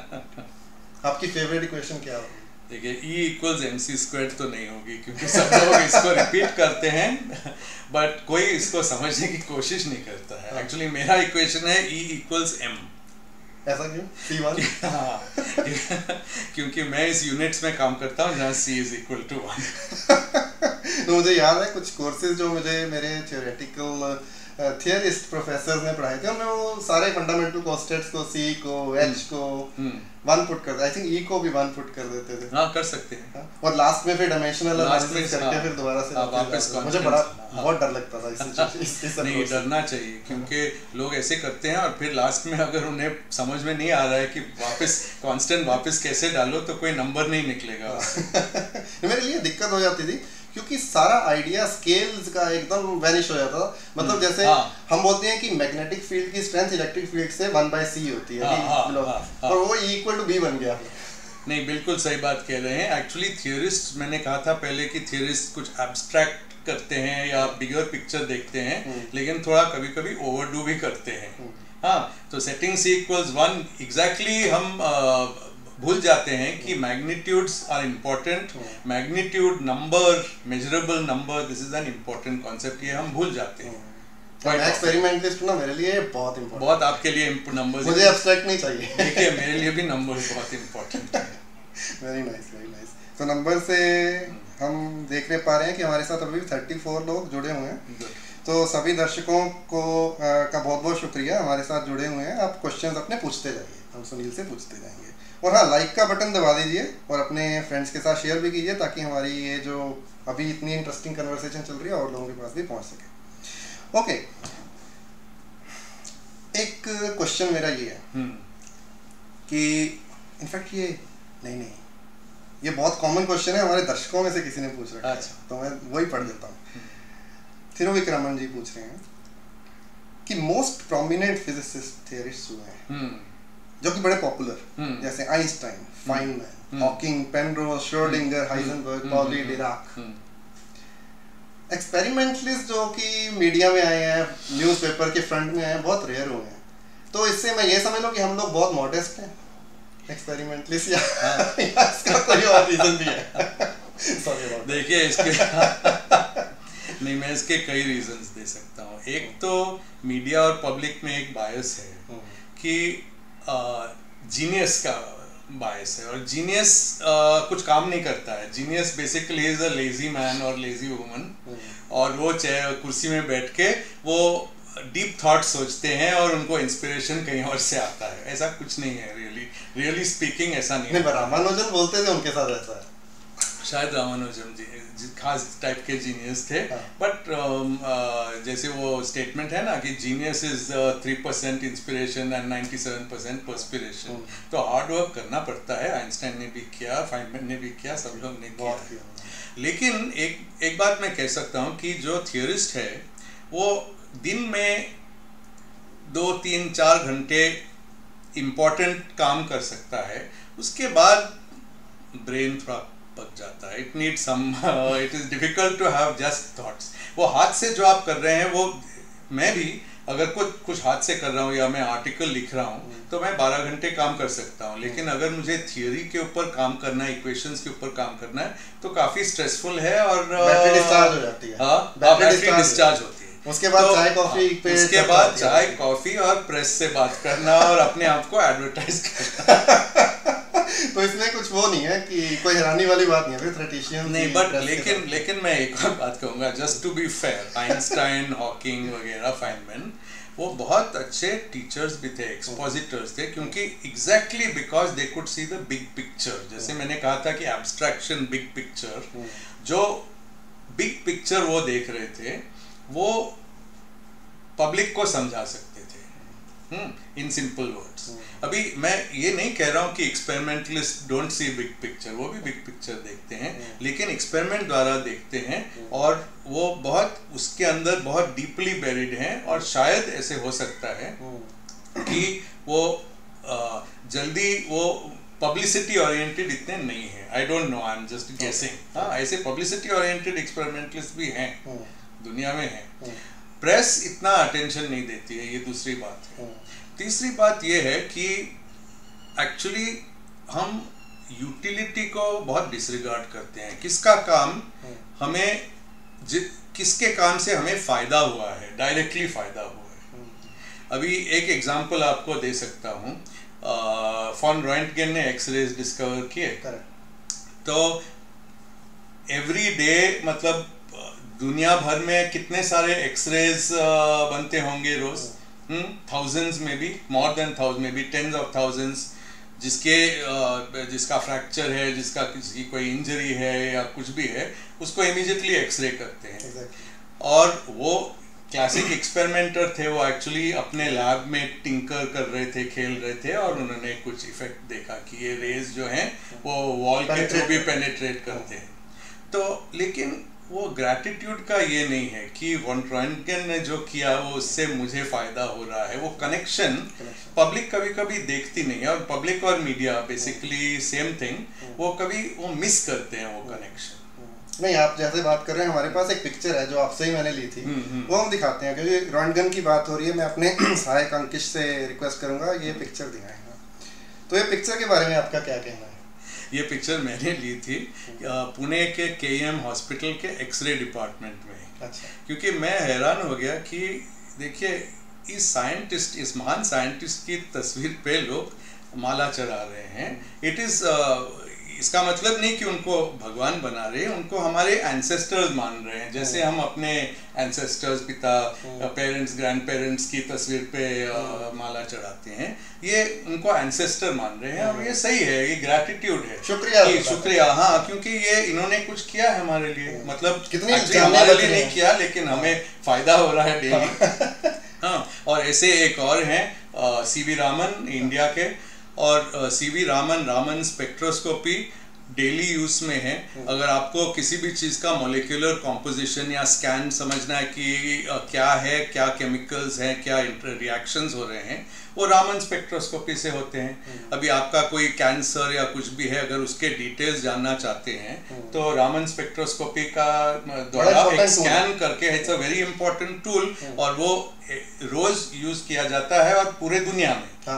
आपकी फेवरेट इक्वेशन क्या होगी? देखिए, E=mc² तो नहीं होगी क्योंकि सब लोग इसको रिपीट करते हैं बट कोई इसको समझने की कोशिश नहीं करता है। एक्चुअली मेरा इक्वेशन है E=m। ऐसा क्यों? C1? हाँ, क्योंकि मैं इस यूनिट्स में काम करता हूँ जहाँ C=1। तो मुझे याद है कुछ कोर्सेज जो मुझे मेरे थियोरेटिकल थियरिस्ट प्रोफेसर ने पढ़ाए थे, उनमें वो सारे फंडामेंटल कांस्टेंट्स को, C को, H को 1 पुट कर, आई थिंक E को भी 1 पुट कर देते थे। हाँ, कर सकते हैं। और लास्ट में फिर डायमेंशनल एनालिसिस करके फिर दोबारा से वापस। मुझे बड़ा बहुत डर लगता था इससे। नहीं, डरना चाहिए क्योंकि लोग ऐसे करते हैं और फिर लास्ट में अगर उन्हें समझ में नहीं आ रहा है कि वापस कांस्टेंट वापस कैसे डालो तो कोई नंबर नहीं निकलेगा। मेरे लिए दिक्कत हो जाती थी क्योंकि सारा आइडिया स्केल्स का एकदम वैनिश हो जाता था। मतलब जैसे हम बोलते हैं कि मैग्नेटिक फील्ड की स्ट्रेंथ इलेक्ट्रिक फील्ड से 1/c होती है, और वो E=B बन गया। नहीं, बिल्कुल सही बात कह रहे हैं। एक्चुअली थियरिस्ट, मैंने कहा था पहले कि थियरिस्ट कुछ एब्स्ट्रैक्ट करते हैं या बिगर पिक्चर देखते हैं, लेकिन थोड़ा कभी कभी ओवरडू भी करते हैं। हाँ, तो सेटिंग C=1 एग्जैक्टली हम भूल जाते हैं कि magnitudes are important. Magnitude number, measurable number, this is an important concept, ये हम भूल जाते हैं। मैं एक्सपेरिमेंटलिस्ट हूं ना, मेरे लिए बहुत इम्पोर्टेंट। बहुत आपके लिए नंबर्स, मुझे एब्स्ट्रैक्ट नहीं चाहिए। देखिए, मेरे लिए भी नंबर्स बहुत इम्पोर्टेंट है। Very nice, very nice. तो नंबर से हम देखने पा रहे हैं कि हमारे साथ अभी 34 लोग जुड़े हुए हैं। तो सभी दर्शकों को का बहुत बहुत शुक्रिया, हमारे साथ जुड़े हुए हैं। आप क्वेश्चंस अपने पूछते जाइए, हम सुनील से पूछते जाएंगे। और हाँ, लाइक का बटन दबा दीजिए और अपने फ्रेंड्स के साथ शेयर भी कीजिए ताकि हमारी ये जो अभी इतनी इंटरेस्टिंग कन्वर्सेशन चल रही है और लोगों के पास भी पहुंच सके। ओके, एक क्वेश्चन मेरा ये है कि इनफैक्ट ये ये बहुत कॉमन क्वेश्चन है, हमारे दर्शकों में से किसी ने पूछ रखा है। तो मैं वही पढ़ देता हूँ। थिरुविक्रमन जी पूछ रहे हैं कि मोस्ट प्रोमिनेंट फिजिसिस्ट थियरिस्ट हुए हैं जो कि बड़े पॉपुलर, जैसे Einstein, Feynman, Hawking, Penrose, Schrodinger, Heisenberg, Pauli, Dirac. Experimentalist जो कि मीडिया में आए हैं, न्यूज़पेपर के फ्रंट में आए हैं, बहुत रेयर हुए हैं। तो इससे मैं ये समझ लूं कि हम लोग बहुत मॉडेस्ट हैं एक्सपेरिमेंटलिस्ट, या इसका कोई और रीजन भी है? देखिए, इसके नहीं, मैं इसके कई रीजंस दे सकता हूँ। एक तो मीडिया और पब्लिक में एक बायस है कि जीनियस का बायस है, और जीनियस कुछ काम नहीं करता है। Genius basically is a lazy man और लेजी वुमन, और वो कुर्सी में बैठ के वो डीप थॉट सोचते हैं और उनको इंस्पिरेशन कहीं और से आता है। ऐसा कुछ नहीं है, रियली स्पीकिंग ऐसा नहीं है। रामानुजन बोलते थे उनके साथ ऐसा है। शायद रामानुजन जी खास टाइप के जीनियस थे। बट जैसे वो स्टेटमेंट है ना कि genius is 3% inspiration and 97% perspiration. तो हार्ड वर्क करना पड़ता है। आइंस्टाइन ने भी किया, फाइनमैन ने भी किया, सब लोग ने किया। लेकिन एक बात मैं कह सकता हूँ कि जो थियरिस्ट है वो दिन में 2, 3, 4 घंटे इम्पोर्टेंट काम कर सकता है, उसके बाद ब्रेन थोड़ा पक जाता है। It need some, it is difficult to have just thoughts. वो हाथ से जो आप कर रहे हैं, वो मैं भी अगर कुछ हाथ से कर रहा हूँ या मैं आर्टिकल लिख रहा हूँ तो मैं 12 घंटे काम कर सकता हूँ, लेकिन अगर मुझे थियोरी के ऊपर काम करना है, इक्वेशंस के ऊपर काम करना है तो काफी स्ट्रेसफुल है और बैटरी डिस्चार्ज हो जाती है। बैटरी डिस्चार्ज होती है। उसके बाद चाय कॉफी पे, उसके बाद चाय कॉफी और प्रेस से बात करना और अपने आप को एडवर्टाइज करना। तो इसमें कुछ वो नहीं है कि कोई हैरानी वाली बात नहीं है, थ्रेटिशियन नहीं, बट लेकिन मैं एक और बात कहूँगा, just to be fair, Einstein, Hawking वगैरह, फाइनमैन, वो बहुत अच्छे टीचर्स भी थे, एक्सपोजिटर्स थे, क्योंकि exactly because they could see the big picture. जैसे मैंने कहा था कि एब्स्ट्रैक्शन, बिग पिक्चर, जो बिग पिक्चर वो देख रहे थे वो पब्लिक को समझा सकते थे इन सिंपल वर्ड्स। अभी मैं ये नहीं कह रहा हूँ कि experimentalist don't see big picture, वो भी बिग पिक्चर देखते हैं, लेकिन एक्सपेरिमेंट द्वारा देखते हैं और वो बहुत उसके अंदर बहुत डीपली बेरिड हैं, और शायद ऐसे हो सकता है कि वो जल्दी वो पब्लिसिटी ओरिएंटेड इतने नहीं है। I don't know, I am just guessing. हाँ, ऐसे पब्लिसिटी ओरिएंटेड एक्सपेरिमेंटलिस्ट भी हैं, दुनिया में हैं। प्रेस इतना अटेंशन नहीं देती है, ये दूसरी बात है। तीसरी बात ये है कि एक्चुअली हम यूटिलिटी को बहुत डिसरिगार्ड करते हैं। किसका काम हमें, किसके काम से हमें फायदा हुआ है, डायरेक्टली फायदा हुआ है। अभी एक एग्जांपल आपको दे सकता हूँ, फॉन रॉन्टगेन ने एक्सरेज डिस्कवर किए, तो एवरी डे मतलब दुनिया भर में कितने सारे एक्सरेज बनते होंगे रोज, थाउजेंड्स में भी, मोर देन थाउजेंड में भी, टेंस ऑफ थाउजेंड्स, जिसका फ्रैक्चर है, जिसका किसी कोई इंजरी है या कुछ भी है, उसको इमीडिएटली एक्सरे करते हैं। और वो क्लासिक एक्सपेरिमेंटर थे, वो एक्चुअली अपने लैब में टिंकर कर रहे थे, खेल रहे थे, और उन्होंने कुछ इफेक्ट देखा कि ये रेज जो हैं वो वॉल के थ्रू भी पेनिट्रेट करते हैं। तो लेकिन वो ग्रैटिट्यूड का ये नहीं है कि वॉन रॉन्टगेन ने जो किया वो उससे मुझे फायदा हो रहा है। वो कनेक्शन पब्लिक कभी कभी देखती नहीं है, और पब्लिक और मीडिया बेसिकली सेम थिंग, वो कभी वो मिस करते हैं वो कनेक्शन। नहीं, आप जैसे बात कर रहे हैं, हमारे पास एक पिक्चर है जो आपसे ही मैंने ली थी, वो हम दिखाते हैं, क्योंकि रॉन्टगन की बात हो रही है। मैं अपने सहायक अंकिश से रिक्वेस्ट करूंगा ये पिक्चर दिखाएंगे। तो ये पिक्चर के बारे में आपका क्या कहना है? ये पिक्चर मैंने ली थी पुणे के KEM हॉस्पिटल के एक्सरे डिपार्टमेंट में। अच्छा। क्योंकि मैं हैरान हो गया कि देखिए, इस साइंटिस्ट, इस महान साइंटिस्ट की तस्वीर पे लोग माला चढ़ा रहे हैं। इट इज़ इसका मतलब नहीं कि उनको भगवान बना रहे हैं, उनको हमारे एंसेस्टर्स मान रहे हैं। जैसे हम अपने एंसेस्टर्स, पिता, पेरेंट्स, ग्रैंड पेरेंट्स की तस्वीर पे माला चढ़ाते हैं, ये उनको एंसेस्टर मान रहे हैं, और ये सही है, ये ग्रैटिट्यूड है, शुक्रिया। हाँ, क्योंकि ये इन्होंने कुछ किया है हमारे लिए, मतलब हमारे लिए नहीं किया, लेकिन हमें फायदा हो रहा है डेली। हाँ, और ऐसे एक और हैं CV रामन, इंडिया के, और CV Raman spectroscopy daily use में है। अगर आपको किसी भी चीज़ का मॉलिक्यूलर कॉम्पोजिशन या स्कैन समझना है कि क्या है, क्या केमिकल्स हैं, क्या रिएक्शंस हो रहे हैं, वो रामन स्पेक्ट्रोस्कोपी से होते हैं। अभी आपका कोई कैंसर या कुछ भी है, अगर उसके डिटेल्स जानना चाहते हैं तो रामन स्पेक्ट्रोस्कोपी का द्वारा एक स्कैन करके, it's a very important tool, और वो रोज यूज किया जाता है, और पूरी दुनिया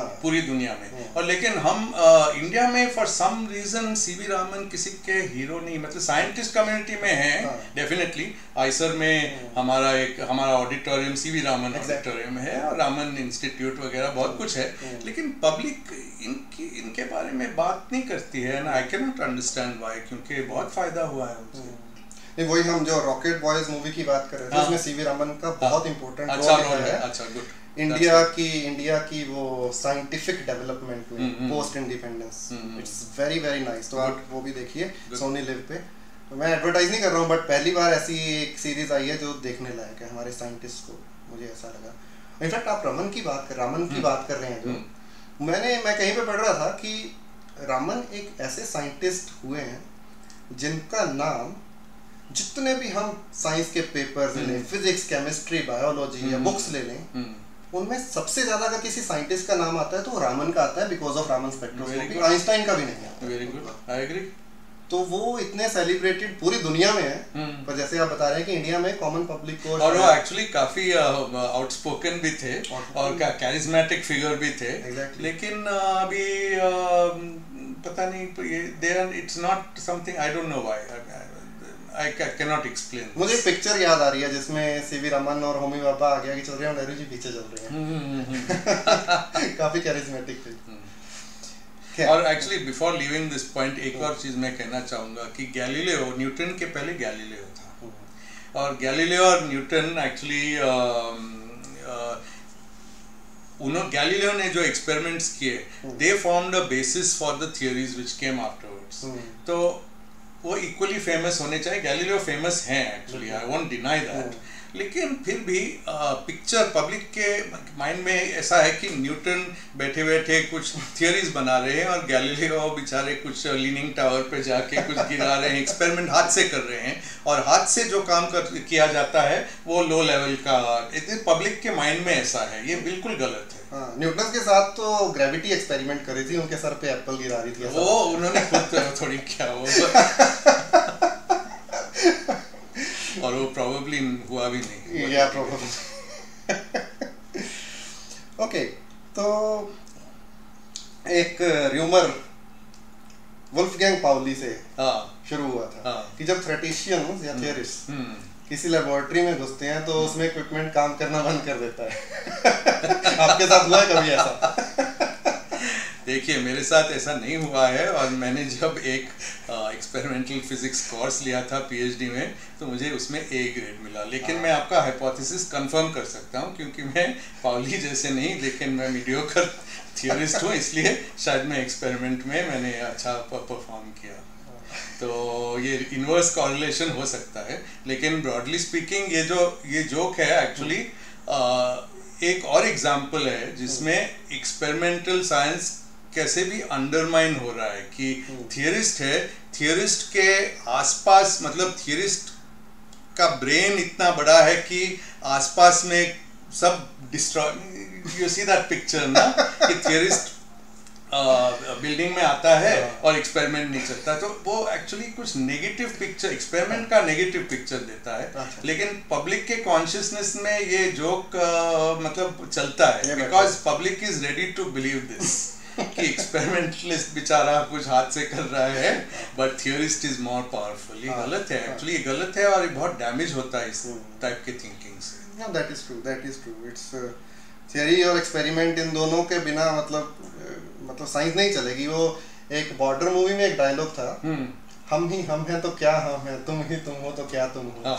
में। और लेकिन हम इंडिया में for some reason CV Raman किसी के हीरो नहीं, मतलब साइंटिस्ट कम्युनिटी में है डेफिनेटली। आइसर में हमारा ऑडिटोरियम CV रामन ऑडिटोरियम है, और रामन इंस्टीट्यूट वगैरह बहुत कुछ है, लेकिन पब्लिक इनके बारे में बात नहीं करती है, and I can not understand why, क्योंकि बहुत फायदा हुआ है उनसे। नहीं, वही हम जो रॉकेट बॉयज मूवी की बात कर रहे थे, उसमें CV रामन का बहुत इंपॉर्टेंट रोल है। अच्छा, गुड। इंडिया की वो साइंटिफिक डेवलपमेंट में post independence, it's very very nice. तो आप वो भी देखिए सोनी लिव पे। तो मैं एडवर्टाइज नहीं कर रहा हूँ, बट पहली बार ऐसी एक सीरीज आई है जो देखने लायक है हमारे साइंटिस्ट को, मुझे ऐसा लगा। इनफैक्ट आप रामन की बात कर रहे हैं, जो मैं कहीं पे पढ़ रहा था कि रामन एक ऐसे साइंटिस्ट हुए हैं जिनका नाम, जितने भी हम साइंस के पेपर्स लें, फिजिक्स, केमिस्ट्री, बायोलॉजी या बुक्स ले लें, उनमें सबसे ज्यादा अगर किसी साइंटिस्ट का नाम आता है तो रामन का आता है, because of Raman spectroscopy. Einstein का भी नहीं आता। Very good, I agree. तो वो इतने सेलिब्रेटेड पूरी दुनिया में है, पर जैसे आप बता रहे हैं कि इंडिया में कॉमन पब्लिक को, और वो एक्चुअली काफी आउटस्पोकन भी थे और कैरिज्मेटिक फिगर भी थे, लेकिन अभी पता नहीं, it's not something, I don't know why, I cannot explain. मुझे पिक्चर याद आ रही है जिसमें सीवी रमन और होमी बाबा आगे आगे चल रहे हैं और नेहरू जी पीछे चल रहे हैं। काफी कैरिज्मेटिक थे। और actually before leaving this point एक और चीज मैं कहना चाहूंगा कि गैलीलियो, न्यूटन के पहले गैलीलियो था, और गैलीलियो और न्यूटन एक्चुअली गैलीलियो ने जो एक्सपेरिमेंट्स किए, they formed a basis for the theories which came afterwards. तो वो इक्वली फेमस होने चाहिए, गैलीलियो फेमस हैं actually, I won't deny that, लेकिन फिर भी पिक्चर पब्लिक के माइंड में ऐसा है कि न्यूटन बैठे बैठे कुछ थियरीज बना रहे हैं और गैलीलियो बेचारे कुछ लीनिंग टावर पे जाके कुछ गिरा रहे हैं, एक्सपेरिमेंट हाथ से कर रहे हैं, और हाथ से जो काम किया जाता है वो लो लेवल का, इतने पब्लिक के माइंड में ऐसा है, ये बिल्कुल गलत है। न्यूटन के साथ तो ग्रेविटी एक्सपेरिमेंट करी थी, उनके सर पे एप्पल गिरा रही थी, वो उन्होंने खुद थोड़ी क्या वो और वो प्रोबेबली हुआ भी नहीं, या प्रोबेबली। ओके, तो एक र्यूमर वुल्फगैंग पाउली से शुरू हुआ था कि जब थ्रेटिशियंस या थियरिस्ट किसी लेबोरेटरी में घुसते हैं तो उसमें इक्विपमेंट काम करना बंद कर देता है। आपके साथ हुआ है कभी ऐसा? देखिए, मेरे साथ ऐसा नहीं हुआ है, और मैंने जब एक एक्सपेरिमेंटल फिजिक्स कोर्स लिया था पीएचडी में, तो मुझे उसमें ए ग्रेड मिला, लेकिन मैं आपका हाइपोथेसिस कंफर्म कर सकता हूँ, क्योंकि मैं पाउली जैसे नहीं, लेकिन मैं मीडियोकर थियरिस्ट हूँ, इसलिए शायद मैं एक्सपेरिमेंट में मैंने अच्छा परफॉर्म किया, तो ये इनवर्स कॉरिलेशन हो सकता है। लेकिन ब्रॉडली स्पीकिंग ये जोक है एक्चुअली, एक और एग्जाम्पल है जिसमें एक्सपेरिमेंटल साइंस कैसे भी अंडरमाइन हो रहा है कि थियरिस्ट है, थियरिस्ट के आसपास, मतलब थियरिस्ट का ब्रेन इतना बड़ा है कि आसपास में सब destroy, you see that picture ना, कि थियरिस्ट बिल्डिंग में आता है और एक्सपेरिमेंट नहीं चलता, तो वो एक्चुअली कुछ नेगेटिव पिक्चर, एक्सपेरिमेंट का नेगेटिव पिक्चर देता है। लेकिन पब्लिक के कॉन्शियसनेस में ये जोक मतलब चलता है, because public is ready to believe this कि एक्सपेरिमेंटलिस्ट बेचारा कुछ हाथ से कर रहा है, but theorist is more powerful. ये गलत है एक्चुअली, ये गलत है, और ये बहुत डैमेज होता है इस टाइप के थिंकिंग से। That is true, that is true. It's theory और एक्सपेरिमेंट, इन दोनों के बिना मतलब साइंस नहीं चलेगी। वो एक बॉर्डर मूवी में एक डायलॉग था, हम ही हम हैं तो क्या हम हैं, तुम ही तुम हो तो क्या तुम हो।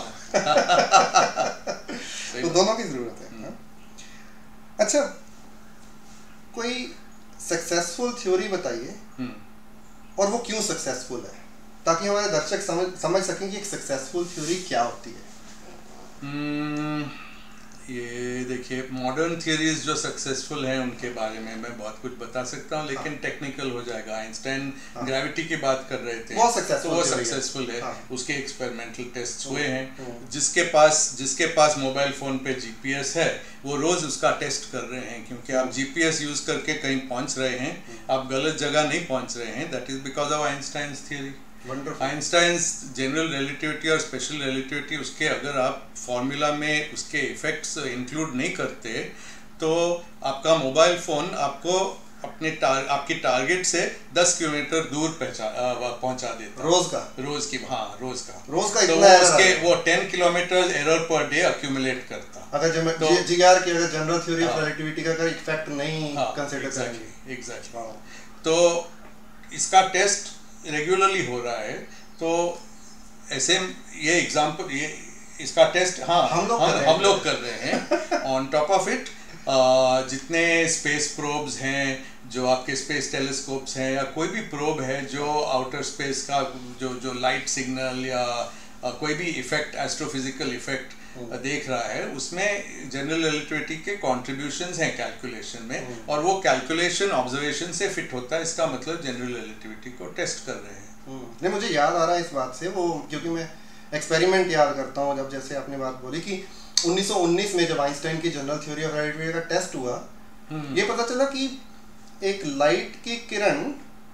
तो दोनों की जरूरत है। अच्छा, कोई सक्सेसफुल थ्योरी बताइए, और वो क्यों सक्सेसफुल है, ताकि हमारे दर्शक समझ सकें कि एक सक्सेसफुल थ्योरी क्या होती है। ये देखिए, मॉडर्न थियरीज जो सक्सेसफुल हैं उनके बारे में मैं बहुत कुछ बता सकता हूँ, लेकिन टेक्निकल हो जाएगा। आइंस्टाइन ग्रेविटी की बात कर रहे थे, वो सक्सेसफुल है। उसके एक्सपेरिमेंटल टेस्ट हुए हैं। जिसके पास मोबाइल फोन पे जीपीएस है, वो रोज उसका टेस्ट कर रहे हैं, क्योंकि आप जीपीएस यूज करके कहीं पहुंच रहे हैं, आप गलत जगह नहीं पहुंच रहे हैं। That is because of Einstein's theory. Einstein's general relativity और स्पेशल रिलेटिविटी, उसके अगर आप फॉर्मूला में उसके इफेक्ट्स इंक्लूड नहीं करते, तो आपका मोबाइल फोन आपको आपकी टारगेट से 10 किलोमीटर दूर पहुंचा देता है। रोज का तो वो 10 kilometre error per day accumulate करता। अगर जनरल थ्योरी ऑफ रिलेटिविटी का अगर इफेक्ट नहीं कंसीडर करेंगे। एग्जैक्टली। तो इसका टेस्ट रेगुलरली हो रहा है, तो ऐसे ये एग्जांपल, ये इसका टेस्ट हम लोग कर रहे हैं। ऑन टॉप ऑफ इट जितने स्पेस प्रोब्स हैं, जो आपके स्पेस टेलीस्कोप्स हैं, या कोई भी प्रोब है जो आउटर स्पेस का जो लाइट सिग्नल या कोई भी इफेक्ट, एस्ट्रोफिजिकल इफेक्ट देख रहा है, उसमें जनरल रिलेटिविटी के कॉन्ट्रीब्यूशंस हैं कैलकुलेशन में, और वो कैलकुलेशन ऑब्जर्वेशन से फिट होता है। इसका मतलब जनरल रिलेटिविटी को टेस्ट कर रहे हैं। नहीं, मुझे याद आ रहा है इस बात से, वो क्योंकि मैं एक्सपेरिमेंट याद करता हूँ, जब जैसे आपने बात बोली कि 1919 में जब आइंस्टाइन की जनरल थ्योरी ऑफ रिलेटिविटी का टेस्ट हुआ, ये पता चला कि एक लाइट की किरण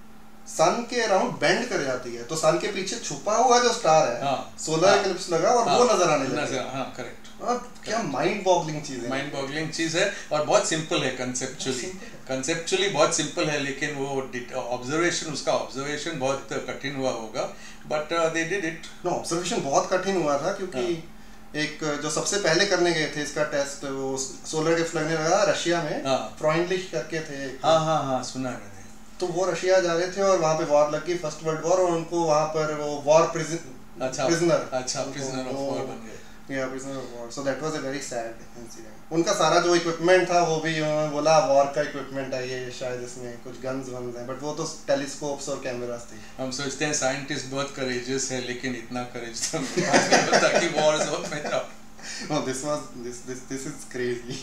सन के अराउंड बेंड कर जाती है, तो सन के पीछे छुपा हुआ जो स्टार है, सोलर इक्लिप्स लगा और वो नजर आने लगा। हाँ करेक्ट। क्या माइंड बॉगलिंग चीज है, माइंड बॉगलिंग चीज है और बहुत सिंपल है कंसेप्चुअली बहुत सिंपल है, लेकिन वो ऑब्जर्वेशन, उसका ऑब्जर्वेशन बहुत कठिन हुआ होगा, but they did it. No, observation बहुत कठिन हुआ था क्योंकि एक जो सबसे पहले करने गए थे इसका टेस्ट, वो सोलर इक्लिप्स लगने लगा रशिया में, फ्राइडलिश करके थे। हाँ सुना है मैंने। तो वो रशिया जा रहे थे और वहाँ पे वॉर लगी, फर्स्ट वर्ल्ड वॉर, और उनको वहाँ पर वो वॉर प्रिजनर ऑफ वॉर बन गए। Yeah, prisoner of war. So that was a very sad incident. उनका सारा जो इक्विपमेंट था वो भी उन्होंने बोला वॉर का इक्विपमेंट है ये, शायद इसमें कुछ गन्स वन्स हैं, बट वो तो टेलीस्कोप्स और कैमरास थे। हम सोचते हैं साइंटिस्ट बहुत करेजियस है, लेकिन इतना करेज तो नहीं होता कि वॉर जोन में जाओ। No, this is crazy.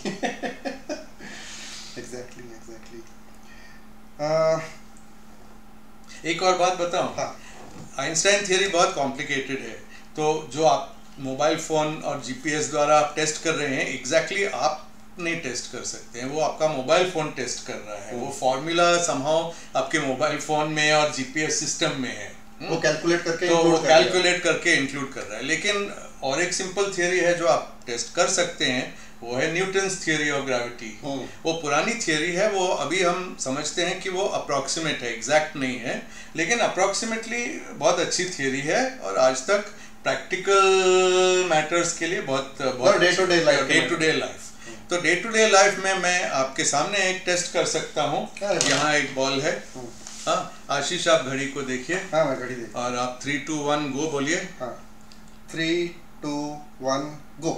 Exactly. एक और बात बताऊं? हाँ। आइंस्टाइन थियरी बहुत कॉम्प्लिकेटेड है, तो जो आप मोबाइल फ़ोन और जीपीएस द्वारा आप टेस्ट कर रहे हैं, एग्जैक्टली आप नहीं टेस्ट कर सकते हैं, वो आपका मोबाइल फ़ोन टेस्ट कर रहा है। वो फॉर्मूला समहाउ आपके मोबाइल फ़ोन में और जीपीएस सिस्टम में है, वो कैलकुलेट करके इंक्लूड कर रहा है। लेकिन और एक सिंपल थियरी है जो आप टेस्ट कर सकते हैं, वो है न्यूटन्स थियरी ऑफ ग्रेविटी। वो पुरानी थियरी है, वो अभी हम समझते हैं कि वो अप्रॉक्सीमेट है, एग्जैक्ट नहीं है, लेकिन अप्रॉक्सीमेटली बहुत अच्छी थियरी है और आज तक प्रैक्टिकल मैटर्स के लिए बहुत डे टू डे लाइफ। तो डे टू डे लाइफ में मैं आपके सामने एक टेस्ट कर सकता हूँ। यहाँ एक बॉल है। हाँ आशीष, आप घड़ी को देखिए। हाँ मैं घड़ी देखिए। और आप 3 2 1 गो बोलिए। हाँ 3 2 1 गो।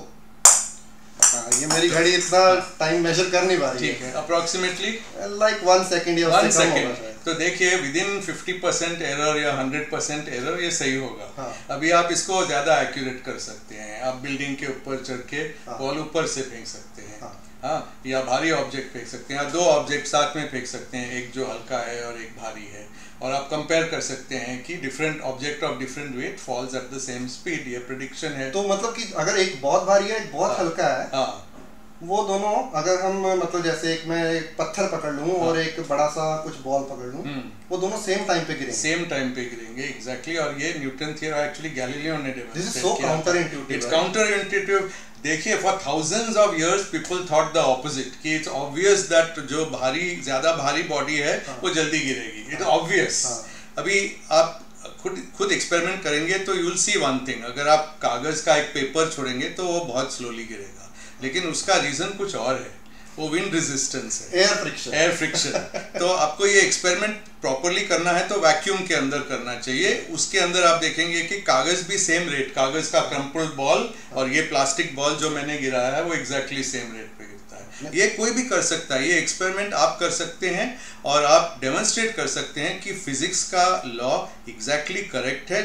हाँ, ये मेरी घड़ी इतना टाइम मेजर कर नहीं पा रही है। ठीक है, अप्रोक्सीमेटली लाइक 1 सेकंड या 1 सेकंड। तो देखिए विदिन 50% एरर या 100% एरर ये सही होगा। हाँ। अभी आप इसको ज्यादा एक्यूरेट कर सकते हैं, आप बिल्डिंग के ऊपर चढ़ के बॉल ऊपर से फेंक सकते हैं। हाँ, या भारी ऑब्जेक्ट फेंक सकते हैं, या 2 ऑब्जेक्ट साथ में फेंक सकते हैं, एक जो हल्का है और एक भारी है, और आप कंपेयर कर सकते हैं कि different object of different weight falls at the same speed. ये प्रेडिक्शन है। तो मतलब कि अगर एक बहुत भारी है एक बहुत हल्का है, हाँ, वो दोनों अगर हम मतलब जैसे एक मैं एक पत्थर पकड़ लूं और एक बड़ा सा कुछ बॉल पकड़ लूं, वो दोनों सेम टाइम पे गिरेंगे। एग्जैक्टली। और ये न्यूटन थ्योरी एक्चुअली गैलीलियो ने डेमोंस्ट्रेट किया। It's counter intuitive. देखिए for thousands of years people thought the opposite कि इट्स ऑब्वियस दैट जो ज्यादा भारी बॉडी है वो जल्दी गिरेगी। It's obvious. अभी आप खुद एक्सपेरिमेंट करेंगे तो you will see one thing, अगर आप कागज का एक पेपर छोड़ेंगे तो वो बहुत स्लोली गिरेगा, लेकिन उसका रीजन कुछ और है, वो विंड रेजिस्टेंस है, एयर फ्रिक्शन। तो आपको ये एक्सपेरिमेंट प्रॉपरली करना है तो वैक्यूम के अंदर करना चाहिए। उसके अंदर आप देखेंगे कि कागज भी सेम रेट, कागज का क्रम्पल्ड बॉल और ये प्लास्टिक बॉल जो मैंने गिराया है वो एग्जैक्टली सेम रेट पे गिरता है। ये कोई भी कर सकता है, ये एक्सपेरिमेंट आप कर सकते हैं और आप डेमोन्स्ट्रेट कर सकते हैं कि फिजिक्स का लॉ एग्जैक्टली करेक्ट है।